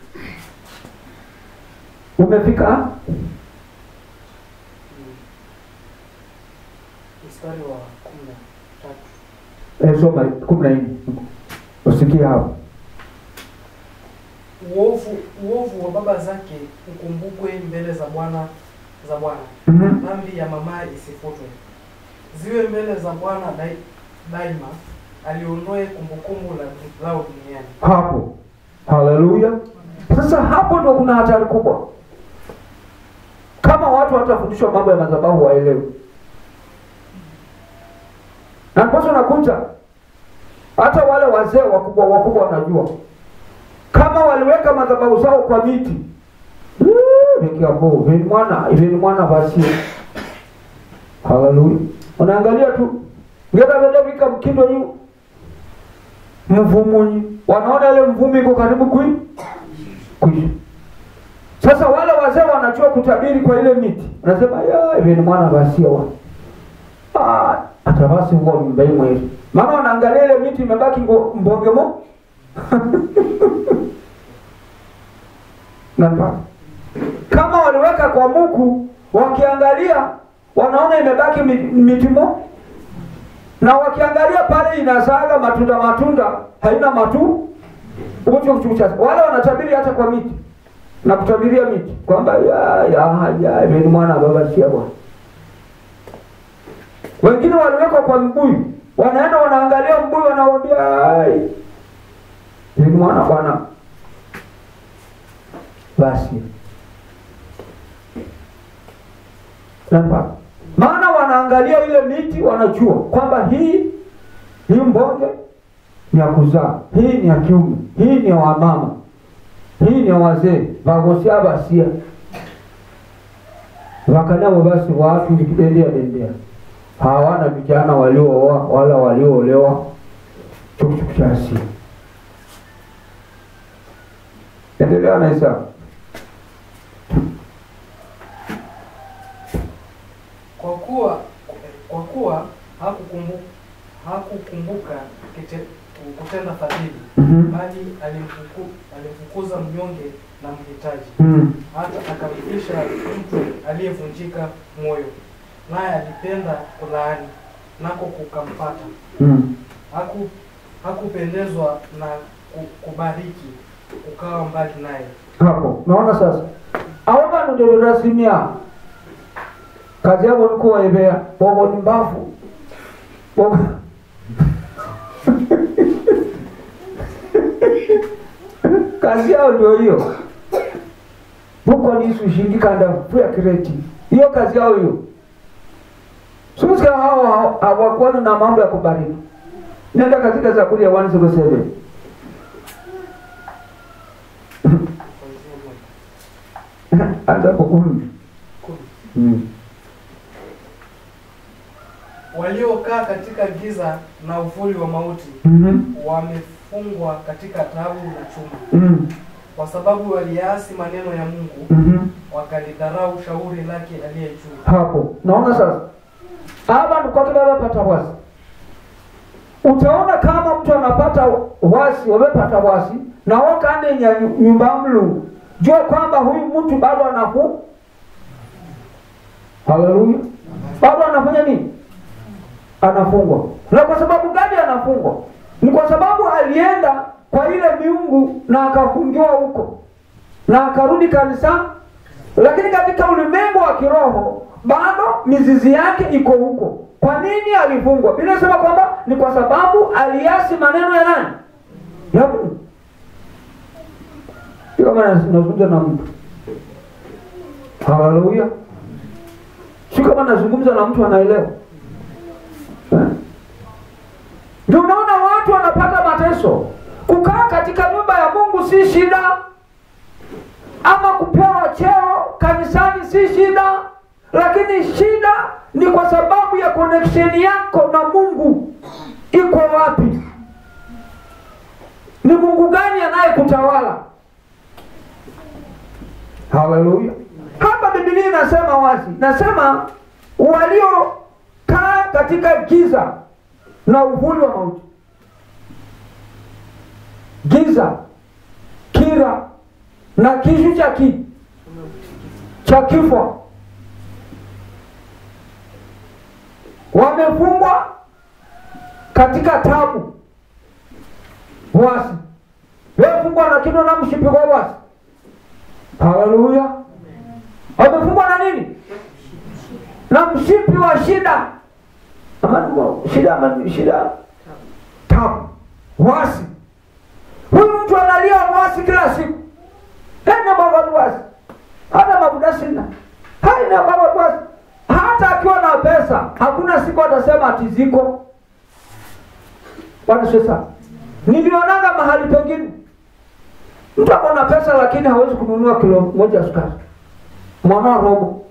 Umefika? Mstari wa 13. Soma 14. Usikie hapo. Uovu wa baba zake ukumbukwe mbele za Bwana Dhambi ya mamaye isifutwe. Ziwe mbele za Bwana daima, aliondoe kumbukumbu lao duniani. Hapo. Haleluya. Sasa hapo ndo kuna hatari kubwa. Kama watu watafundishwa mambo ya madhabahu waelewe. Na kwa sababu nakuta hata wale wazee wakubwa wanajua. Kama waliweka madhabahu zao kwa miti. Nikiambo, hivi mwana basi. Haleluya. Unaangalia tu. Ngeta vika mkindo yu. Mvumuni. Wanaona ile mvumi iko karibu kuisha. Sasa wale wazee wanajua kutabiri kwa ile miti. Wanasema hivi mwana basi wa. Atabasi huo mbaimwe hivi. Mama wanaangalia ile miti imebaki mbongemo. Napa. Kama waliweka kwa muku, wakiangalia wanaona imebaki mitimo. Na wakiangalia pale inasaga matunda, haina matu. Wale wanatabiri hata kwa miti. Na kutabiria miti kwamba hivi mwana baba sia bwana. Wengine waliweka kwa mbuyu. Wanaenda wanaangalia mbuyu wanawaambia hivi mwana bwana. Basi. Napa. Maana wanaangalia ile miti wanajua kwamba hii mbonge ni ya kuzaa, hii ni ya kiume, hii ni ya wamama, hii ni ya wazee, vagosia basia. Wakanamo basi watu nikidendea. Hawana vijana waliooa wala walioolewa. Chukuchasi. Endelea na Isa. Kwa kuwa hakukumbuka kutenda fadhili, bali alimfukuza mnyonge na mhitaji, hata akamfisha mtu aliyevunjika moyo, naye alipenda kulaani, nako kukampata. Hakupendezwa na kubariki, ukawa mbali naye. Hapo naona sasa aomba ndio rasimia kazi yao ni kuwaebea bobo ni mbafu bobo. Kazi yao ndio hiyo. Buko ni sushindika nda fuya kireti. Hiyo kazi yao hiyo. Sasa hao hawakuwa na mambo ya kubariki. Nenda katika Zaburi ya 107. Anza kukuni. Waliokaa katika giza na uvuli wa mauti, wamefungwa katika taabu na chuma. Kwa sababu waliasi maneno ya Mungu, wakalidharau shauri lake aliye juu. Hapo naona sasa hapa ni kwa kila pata wasi. Utaona kama mtu anapata wasi, wamepata wasi na wakane nyumba mlu. Jua kwamba huyu mtu bado anafu. Haleluya. Bado anafanya nini? Anafungwa. Na kwa sababu gani anafungwa? Ni kwa sababu alienda kwa ile miungu na akafungiwa huko. Na akarudi kanisa. Lakini katika ulimwengu wa wa kiroho bado mizizi yake iko huko. Kwa nini alifungwa? Biblia inasema kwamba ni kwa sababu aliasi maneno ya nani? Ya Mungu. Kama nazungumza na mtu. Haleluya. Si kama nazungumza na mtu anaelewa. Ndio unaona watu wanapata mateso. Kukaa katika nyumba ya Mungu si shida. Ama kupewa cheo kanisani si shida. Lakini shida ni kwa sababu ya connection yako na Mungu iko wapi? Ni Mungu gani anayekutawala? Haleluya. Hapa Biblia inasema wazi. Nasema waliokaa katika giza na uvuli wa mauti. Giza, kira na kishu cha kifo. Wamefungwa katika tabu. Wasi. Wamefungwa na kino na mshipi kwa wasi. Haleluya. Wamefungwa na nini? Na mshipi wa shida. Shida. Tabu. Wasi. Huyu mtu analia wasi kila siku. Hana baba wasi. Hana mabuda sina. Haina baba wasi. Hata akiwa na pesa, hakuna siku atasema ati ziko. Bwana sasa. Nilionaga mahali pengine. Mtu akona pesa lakini hawezi kununua kilo moja sukari. Mwana robo.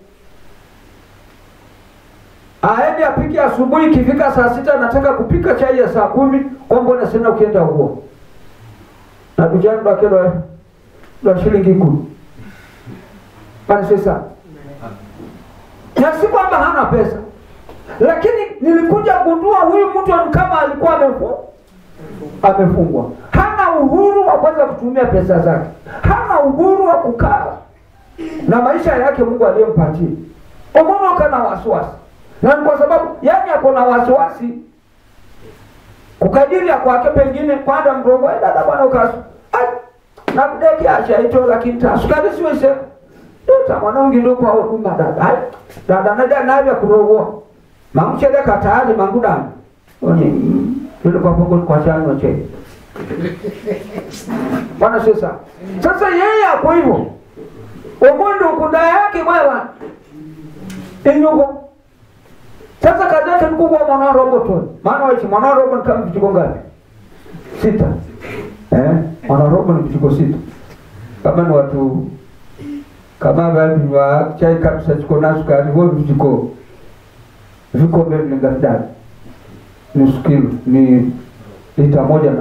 Aende apike asubuhi, ikifika saa 6 anataka kupika chai ya saa 10, kwa mbona sina ukienda huko. Na tujani ndo kilo ndo shilingi 10. Bwana sasa. Na si kwamba hana pesa. Lakini nilikuja kugundua huyu mtu kama alikuwa amefungwa. Hana uhuru wa kuweza kutumia pesa zake. Hana uhuru wa kukaa na maisha yake Mungu aliyempatia. Umeona kana wasiwasi. Na kwa sababu yani ako na wasiwasi kukadiri ya kwake pengine kwenda mdogo dada bwana ukasu. Na kudeki acha ito lakini tasukari siwe sema. Ndio mwanangu ndio kwa huduma dada. Dada naja kurogo. Mamchele katali mangudani. Oni ndio kwa bongo kwa chano che. Bwana sasa yeye hapo hivyo. Omondo kunda yake mwana. Enyugo. Sasa kazi yake mkubwa mwana robot. Maana wachi mwana robot kama vijiko ngapi? 6. Mwana robot ni vijiko 6. Kama ni watu kama wapi wa chai kabisa chiko na sukari wao vijiko. Viko mbele ngafdani. Nusu kilo ni lita moja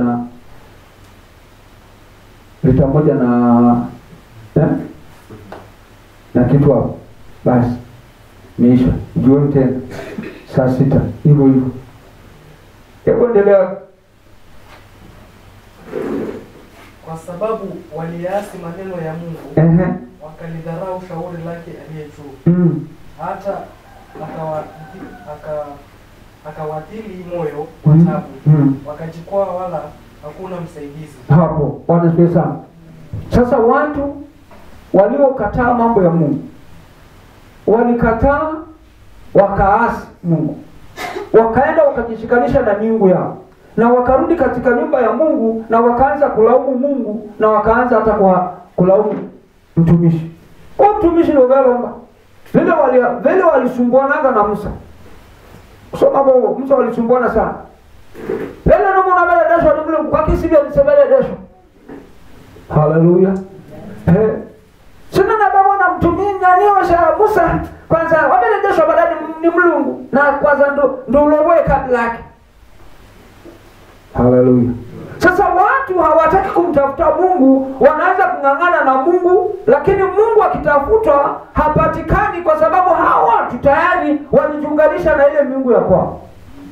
na kitu hapo. Basi meisha jioni tena saa 6 hivyo. Hebu endelea. Kwa sababu waliasi maneno ya Mungu, wakalidharau shauri lake aliye juu. Hata akawadhili moyo kwa tabu. Wakajikwaa wala hakuna msaidizi. Hapo wanasema sasa watu waliokataa mambo ya Mungu, walikataa wakaasi Mungu, wakaenda wakajishikanisha na miungu yao, na wakarudi katika nyumba ya Mungu na wakaanza kulaumu Mungu, na wakaanza hata kulaumu mtumishi. Kwa mtumishi ndio galomba vile walisumbuana na Musa. Kusoma hapo Musa walisumbuana sana. Vile ndio mnabele desho ndio kwa kisibia msebele desho. Haleluya. Sina na baba na mtumishi nani wa Musa kwanza wabele desho badani ni Mungu na kwanza ndo ulowe kabla yake. Haleluya. Sasa watu hawataki kumtafuta Mungu, wanaanza kungangana na Mungu, lakini Mungu akitafutwa hapatikani kwa sababu hao watu tayari walijiunganisha na ile miungu ya kwao.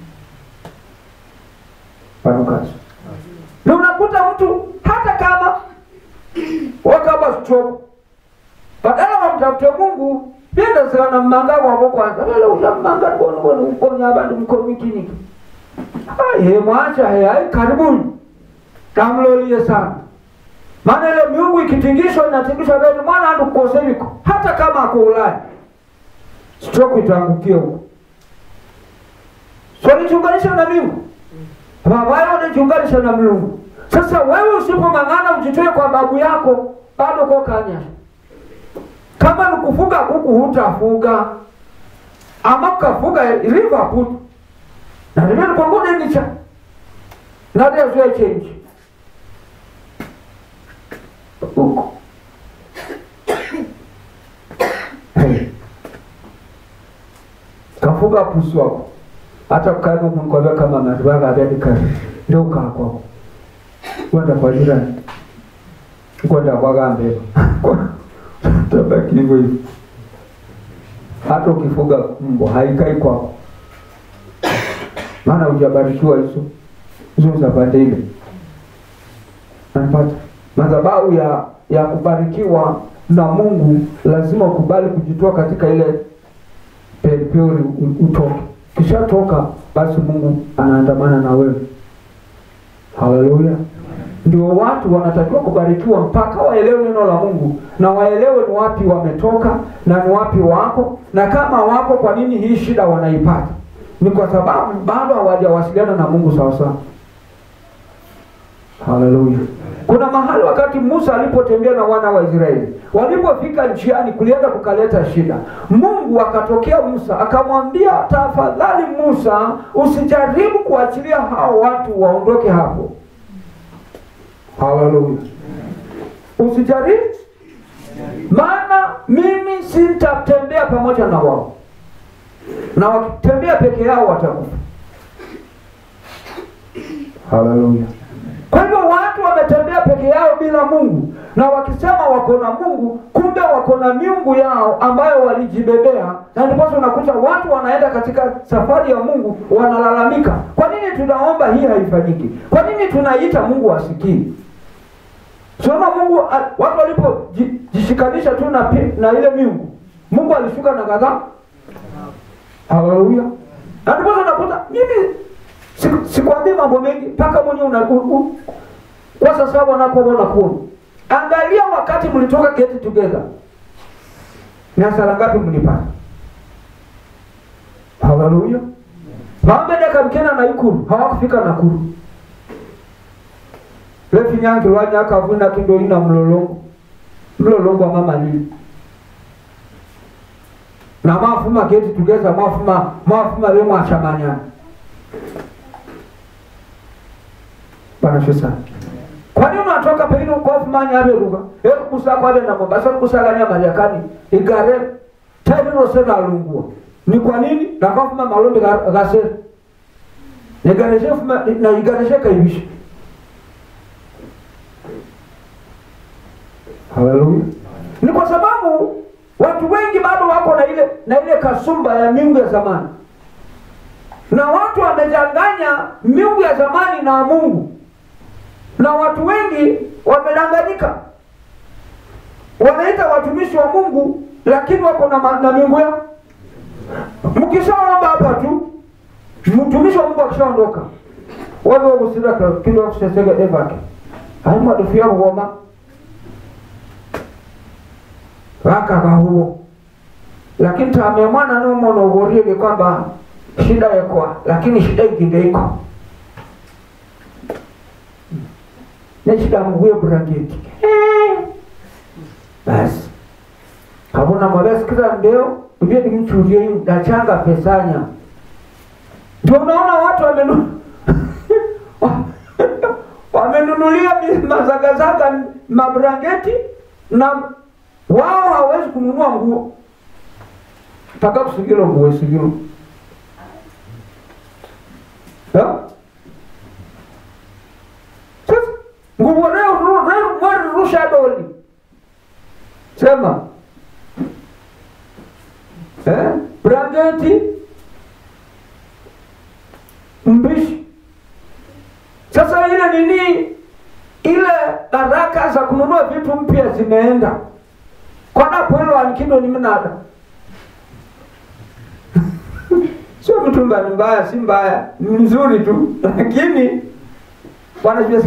Panukazo. Na unakuta mtu hata kama wakaba stroke, badala wamtafute Mungu, penda sana mmanga wao kwanza. Wale utamanga kwa nyabandi mkomikini. Mwacha karibuni. Kamlolie sana. Maana ile miungu ikitingishwa inatingishwa bali mwana ndo kukoseviko. Hata kama ako Ulaya. stroke itaangukia huko. So nichunganisha na Mungu. Baba unajiunganisha na Mungu. Sasa wewe usipomangana ujitoe kwa babu yako, bado uko kanya. Kama nikufuga kuku hutafuga. Ama kufuga river put. Na river kwa ngone nicha. Na there's no change. Huko. Kafuga pusu wako. Hata kama mkoa kama madwaga ndika ndio kwako. Kwenda kwa jirani. Kwenda kwa gambe. Tabaki hivyo. Hata ukifuga mbwa haikai kwako. Maana hujabarikiwa hizo za bandile. Unapata? Madhabahu ya kubarikiwa na Mungu lazima ukubali kujitoa katika ile periphery utoke. Kisha toka basi Mungu anaandamana na wewe. Haleluya. Ndio watu wanatakiwa kubarikiwa mpaka waelewe neno la Mungu na waelewe ni wapi wametoka na ni wapi wako, na kama wako kwa nini hii shida wanaipata. Ni kwa sababu bado hawajawasiliana na Mungu sawa sawa. Haleluya. Kuna mahali wakati Musa alipotembea na wana wa Israeli, walipofika njiani kulienda kukaleta shida, Mungu akatokea Musa akamwambia, tafadhali Musa, usijaribu kuachilia hao watu waondoke hapo. Haleluya. Usijaribu, maana mimi sitatembea pamoja na wao, na wakitembea peke yao watakufa. Haleluya. Kwa hivyo watu wametembea peke yao bila Mungu, na wakisema wako na Mungu, kumbe wako na miungu yao ambayo walijibebea. Na ndipo unakuta watu wanaenda katika safari ya Mungu wanalalamika, kwa nini tunaomba hii haifanyiki? Kwa nini tunaita Mungu asikii? Sema Mungu, watu walipojishikanisha tu na ile miungu, Mungu alishuka na ghadhabu. Haleluya. Na ndipo unakuta mimi sikwambii mambo mengi mpaka mwenyewe kwa sasa wanapoona kuona. Angalia wakati mlitoka get together. Ni hasara ngapi mlipata? Haleluya. Baada ya kabikena na Ikulu, hawakufika Nakuru. Lefi nyangi wanya akavuna kindo ina mlolongo. Mlolongo wa mama nini? Na mafuma get together, mafuma lema chamanya. Bwana Yesu. Kwa nini unatoka pengine kwa manya aberuga? Hebu kusaka wale na Mombasa kusaka nyama yakani igare tayari sema alungua. Ni kwa nini? Na kwa mama malombe gase. Nigareshe na igareshe kaibishi. Haleluya. Ni kwa sababu watu wengi bado wako na ile kasumba ya miungu ya zamani. Na watu wamejanganya miungu ya zamani na Mungu. Na watu wengi wamedanganyika. Wanaita watumishi wa Mungu lakini wako na miungu yao. Mkishaomba hapa tu, mtumishi wa Mungu akishaondoka, wewe usiraka kindo kusesega evake. Hayo madofu yao ngoma. Waka huo. Lakini tamemwana no mono goriege kwamba shida yako, lakini shida ingine iko. Nishida mguye brangeti. Basi. Kabona mwabesi kila mbeo, mbio ni mchurie yu, dachanga pesanya. Ndio unaona watu wamenunulia mazagazaga mabrangeti, na wao hawezi kununua nguo. Taka kusigilo nguo, sigilo. Sasa nguo leo mwari rusha doli. Sema brangeti mbishi. Sasa ile nini, ile baraka za kununua vitu mpya zimeenda. Kwa napo hilo anikindo ni mnada. Sio mtu mbaya, si mbaya, ni mzuri tu, lakini wanajua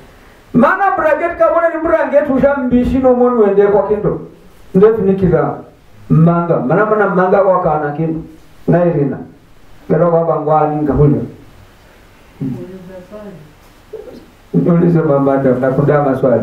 maana brangeti kama ni brangeti ushambishi no monu wende kwa kindo. Ndefu nikira. manga mana manga wakana kindu na irina kero baba ngwani ngahulio uliza mama na kuna maswali.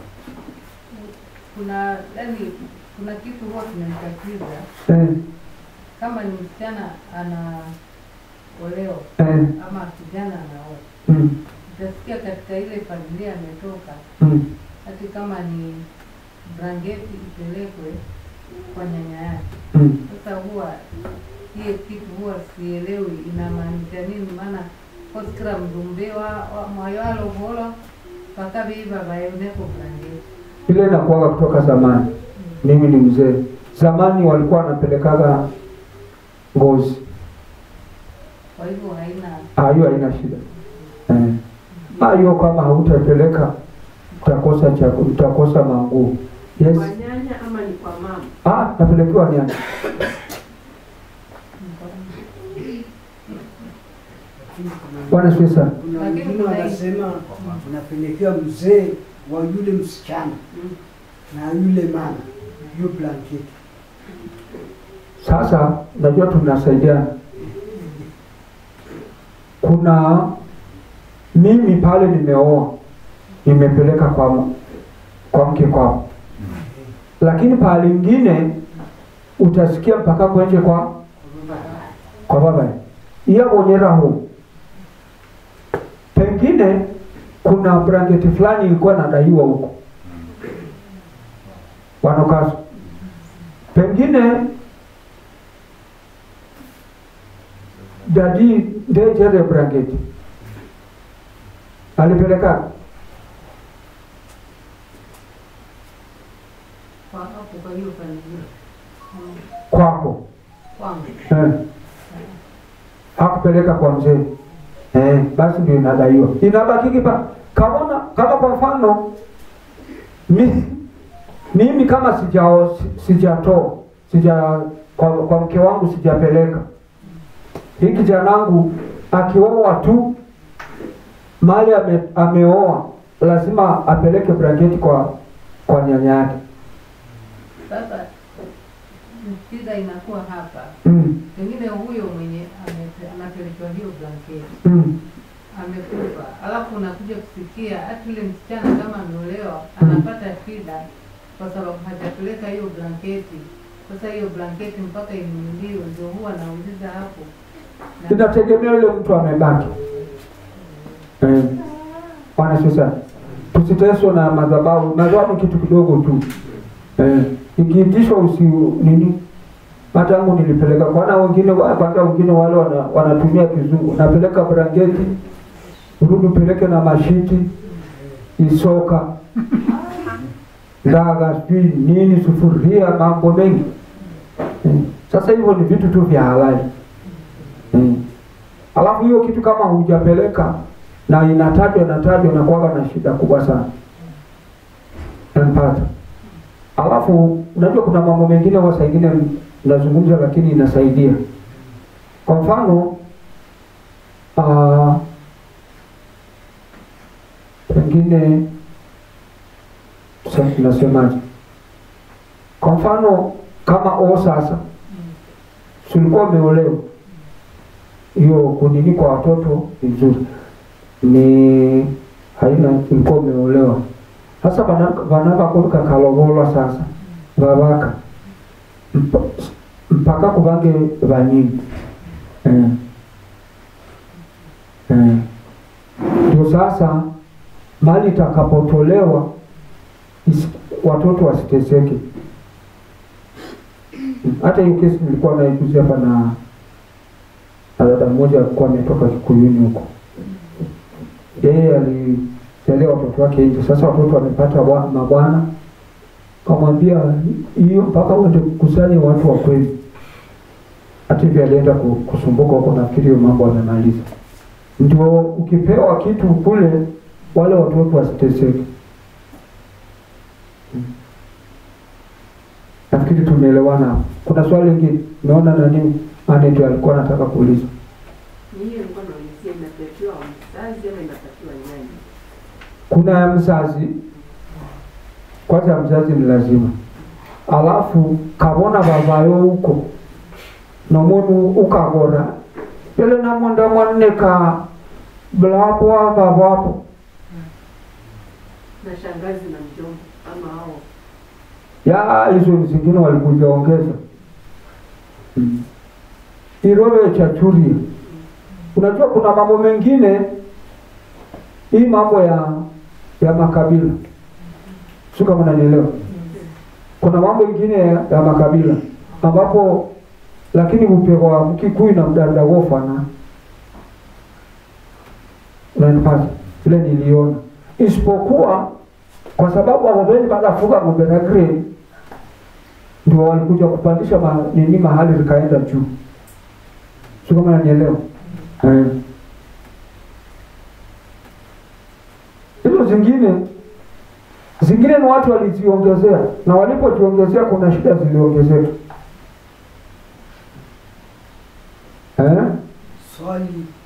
Kuna kitu huwa kinanitatiza kama ni msichana anaolewa ama kijana anaoa, utasikia katika ile familia ametoka hata kama ni blanketi ipelekwe kwa nyanya yake. Sasa huwa hiyo kitu huwa sielewi inamaanisha nini, maana koskira mdumbewa mwayalo bora pakabiba bayoneko blanketi ile inakuwa kutoka zamani. Mimi ni mzee. Zamani walikuwa wanapelekaga ngozi. Kwa hivyo hiyo haina shida. Hiyo kama hautapeleka utakosa manguo. Yes. Kwa nyanya ama ni kwa mama? Napelekewa nyanya. Bwana Yesu. Kuna wengine wanasema unapelekewa mzee wa yule msichana na yule mama hiyo blanketi. Sasa najua tunasaidiana. Kuna mimi pale nimeoa, nimepeleka kwa mke kwao. Lakini pale nyingine utasikia mpaka kwenye kwa baba. Iya bonyera huu. Pengine kuna blanketi fulani ilikuwa nadaiwa huko. Wanokaso. Pengine jadi ndejere blanketi alipeleka kwa hiyo familia kwako kwangu. Hakupeleka kwa mzee. Basi ndio inadaiwa. Inabaki kama kwa mfano mimi kama sijatoa kwa mke wangu sijapeleka. Hiki kijanangu akioa tu mali ameoa lazima apeleke blanketi kwa nyanya yake. Sasa shida inakuwa hapa. Pengine huyo mwenye anapelekwa hiyo blanketi amekufa, alafu unakuja kusikia hata yule msichana kama ameolewa anapata shida kwa sababu hajapeleka hiyo blanketi. Sasa hiyo blanketi mpaka inunuliwe, ndio huwa nauliza hapo. Inategemea yule mtu amebaki. Bwana sasa tusiteswe na madhabahu kitu kidogo tu. Ikiitishwa nini? Matangu nilipeleka kwanza wengine wale wanatumia kizungu. Napeleka blanketi, urudi peleke na mashiti, isoka, daga, nini, sufuria, mambo mengi. Sasa hivyo ni vitu tu vya halali. Alafu hiyo kitu kama hujapeleka na inatajwa na kuwa na shida kubwa sana. Unapata. Alafu unajua kuna mambo mengine wasingine nazungumza lakini inasaidia. Kwa mfano pengine sasa tunasemaje? Kwa mfano kama sasa tulikuwa umeolewa, hiyo kunini kwa watoto vizuri ni haina, ulikuwa umeolewa. Sasa banaka kuruka kalogolwa sasa babaka mpaka kubange banyingi. Ndio sasa mali itakapotolewa watoto wasiteseke. Hata hiyo kesi nilikuwa naikuzi hapa na dada mmoja alikuwa ametoka Kikuyuni huko. Yeye alizalia watoto wake nje. Sasa watoto wamepata mabwana. Kamwambia hiyo mpaka uende kukusanya watu wa kweli. Hata hivi alienda kusumbuka huko, nafikiri hiyo mambo amemaliza. Ndio ukipewa kitu kule wale watoto wasiteseke. Nafikiri tumeelewana. Kuna swali lingine? Naona nani ndio alikuwa anataka kuuliza. Hiyo ilikuwa naulizia inapelekwa mzazi ama inapelekwa nani? Kuna ya mzazi. Kwanza mzazi ni lazima. alafu kabona babayo huko nomunu ukagora ile namonda mwaneka blapo babapo Na shangazi na mjomba ama hao. ya hizo zingine walikuja ongeza Irobe cha churi. Unajua kuna mambo mengine hii mambo ya makabila. Sio kama unanielewa. Kuna mambo mengine ya makabila ambapo lakini upego wa Mkikuyu na Mdada wofana. Unanipata? Ile niliona. Isipokuwa kwa sababu wabeni baada fuga ng'ombe na grade ndio walikuja kupandisha mahali zikaenda juu. Sio kama unanielewa. Hizo zingine ni watu waliziongezea na walipojiongezea kuna shida ziliongezeka. Swali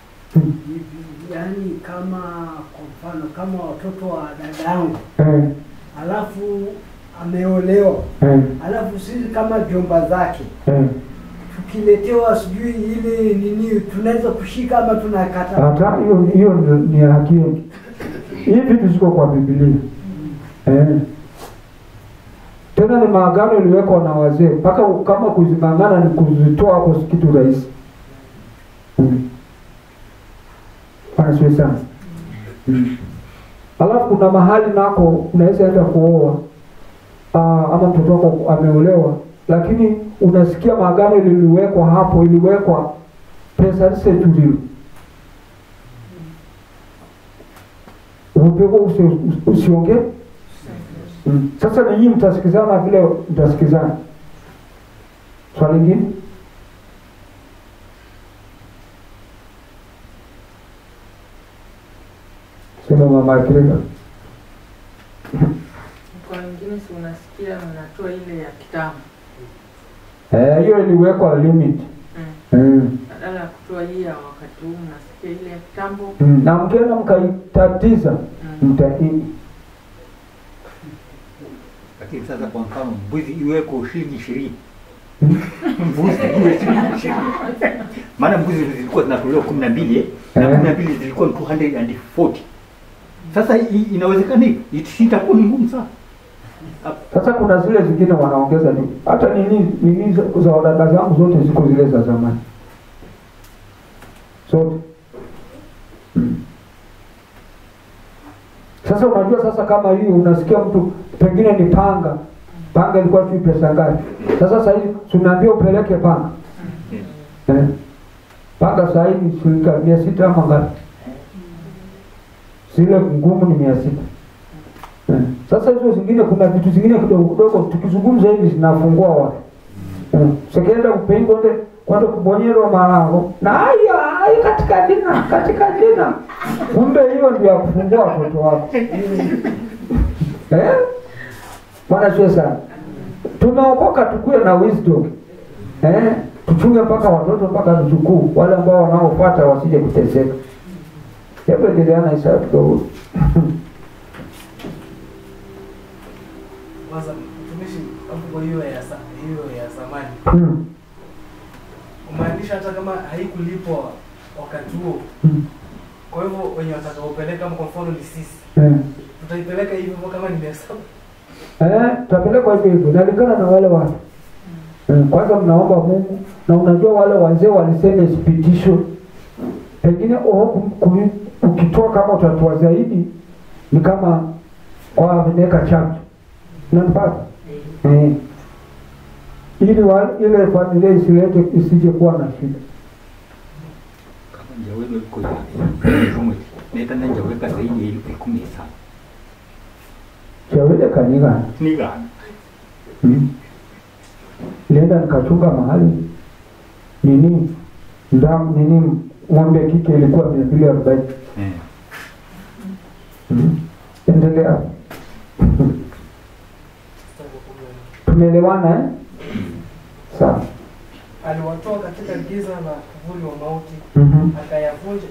yani kama kwa mfano kama watoto wa dadangu alafu ameolewa alafu sisi kama jomba zake tukiletewa sijui ile nini tunaweza kushika ama tunakata? Hata hiyo ni haki. Hivi vitu ziko kwa Biblia. Tena ni maagano iliwekwa na wazee mpaka kama kuzimangana ni kuzitoa hapo kitu rahisi. Pana sana. Alafu kuna mahali nako unaweza enda kuoa ama mtoto wako ameolewa lakini unasikia maagano iliwekwa hapo, iliwekwa pesa zisetulio. Upego usiongee. Sasa ni nyinyi mtasikizana vile mtasikizana. Swali lingine? Sema mama Kirega. Kwa wengine si unasikia mnatoa ile ya kitambo. Hiyo iliwekwa limit. Badala ya kutoa hii ya wakati huu mnasikia ile ya kitambo. Na mkienda mkaitatiza mtaini. Lakini sasa kwa mfano mbuzi iweko shilingi 20. Mbuzi iwe shilingi 20. Maana mbuzi zilikuwa zinatolewa 12 na 12 zilikuwa 240. Sasa inawezekana sitakuwa ni ngumu sana. Sasa kuna zile zingine wanaongeza ni hata nini za wadada zangu zote ziko zile za zamani. Zote. Sasa unajua sasa kama hiyo unasikia mtu pengine ni panga. Panga ilikuwa tu pesa ngapi? Sasa hivi tunaambia upeleke panga. Panga sasa hivi shilingi 600 ama ngapi? Zile ngumu ni 600. Sasa hizo zingine kuna vitu zingine kidogo kidogo tukizungumza hivi zinafungua watu. Sekienda kupendonde kwenda kubonyerwa malango na haya katika jina. Kumbe hiyo ndio ya kufungua watoto wako. Bwana sio sana. Tunaokoka tukue na wisdom. Tuchunge mpaka watoto mpaka vijukuu wale ambao wanaofuata wasije kuteseka. Hebu endeleana Isa kidogo. Kwanza mtumishi hapo hiyo ya zamani. Kumaanisha hata kama haikulipwa wakati huo. Kwa hivyo wenye watakaopeleka kama kwa mfano ni sisi. Tutaipeleka hivyo kama ni 700. Tutapeleka hivyo. Nalingana na wale watu. Kwanza mnaomba Mungu na unajua wale wazee walisema isipitisho. Pengine ukitoa kama utatoa zaidi ni kama kwa vineka chachu. Unanipata? Ili ile familia isije kuwa na shida. Kama njawelo iko ya neta na njaweka zaidi ya 10,000 sana. Njawele kaniga. Niga. Nenda nikachunga mahali. Nini ng'ombe kike ilikuwa 240. Endelea. Tumeelewana Sawa. Aliwatoa katika giza la kivuli wa mauti, akayavunja.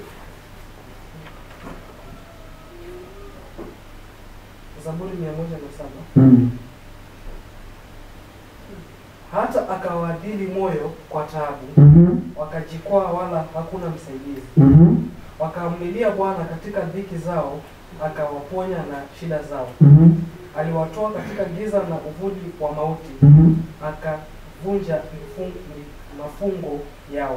Zaburi 107. hata akawadili moyo kwa taabu. Wakajikwaa wala hakuna msaidizi. Wakamlilia Bwana katika dhiki zao, akawaponya na shida zao. Aliwatoa katika giza na uvuli wa mauti, akavunja mafungo yao.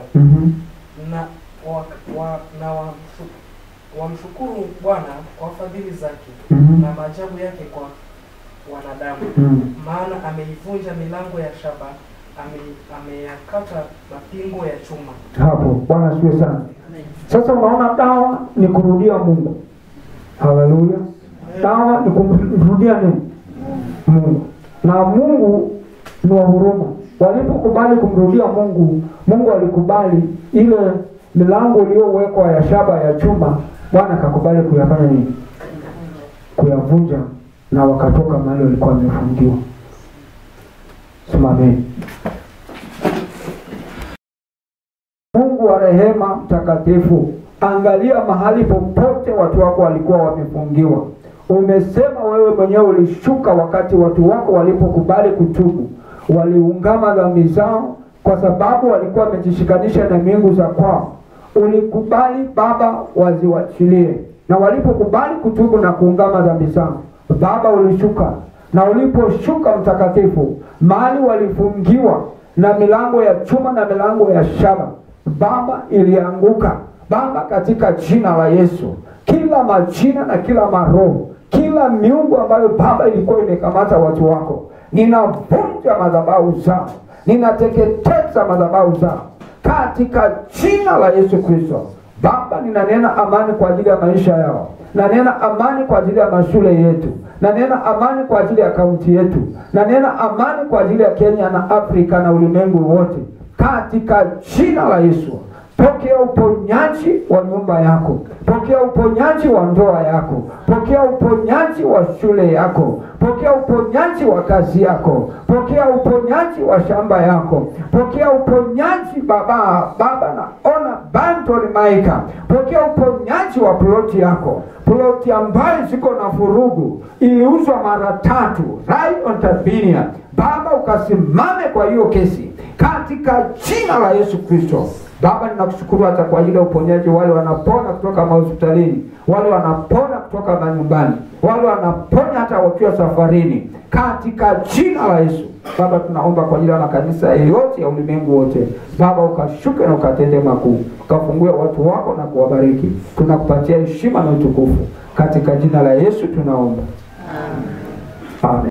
Na wamshukuru Bwana kwa fadhili zake na maajabu yake kwa wanadamu. Maana ameivunja milango ya shaba, ameyakata mapingo ya chuma. Hapo Bwana asifiwe sana. Sasa unaona dawa ni kurudia Mungu. Haleluya. Dawa ni kumrudia nini? Mungu. Na Mungu ni wa huruma. Walipokubali kumrudia Mungu, Mungu alikubali ile milango iliyowekwa ya shaba ya chuma, Bwana akakubali kuyafanya nini? Kuyavunja, na wakatoka mahali walikuwa wamefungiwa. Simameni. Mungu wa rehema mtakatifu, angalia mahali popote watu wako walikuwa wamefungiwa. Umesema wewe mwenyewe ulishuka wakati watu wako walipokubali kutubu. Waliungama dhambi zao kwa sababu walikuwa wamejishikanisha na miungu za kwao. Ulikubali Baba waziwachilie. Na walipokubali kutubu na kuungama dhambi zao, Baba ulishuka. Na uliposhuka mtakatifu, mahali walifungiwa na milango ya chuma na milango ya shaba, Baba ilianguka. Baba, katika jina la Yesu, kila majina na kila maroho, kila miungu ambayo Baba ilikuwa imekamata watu wako, ninavunja madhabahu zao, ninateketeza madhabahu zao katika jina la Yesu Kristo. Baba, ninanena amani kwa ajili ya maisha yao. Nanena amani kwa ajili ya mashule yetu. Nanena amani kwa ajili ya kaunti yetu. Nanena amani kwa ajili ya Kenya na Afrika na ulimwengu wote katika jina la Yesu. Pokea uponyaji wa nyumba yako. Pokea uponyaji wa ndoa yako. Pokea uponyaji wa shule yako. Pokea uponyaji wa kazi yako. Pokea uponyaji wa shamba yako. Pokea uponyaji Baba naona Bantori Maika. Pokea uponyaji wa ploti yako. Ploti ambayo ziko na furugu, iliuzwa mara 3 right on Tabinia. Baba, ukasimame kwa hiyo kesi katika jina la Yesu Kristo. Baba, ninakushukuru hata kwa ajili ya uponyaji, wale wanapona kutoka hospitalini, wale wanapona kutoka manyumbani, wale wanaponya hata wakiwa safarini katika jina la Yesu. Baba, tunaomba kwa ajili ya makanisa yote ya ulimwengu wote. Baba, ukashuke na ukatende makuu, ukafungue watu wako na kuwabariki. Tunakupatia heshima na utukufu katika jina la Yesu tunaomba. Amen. Amen.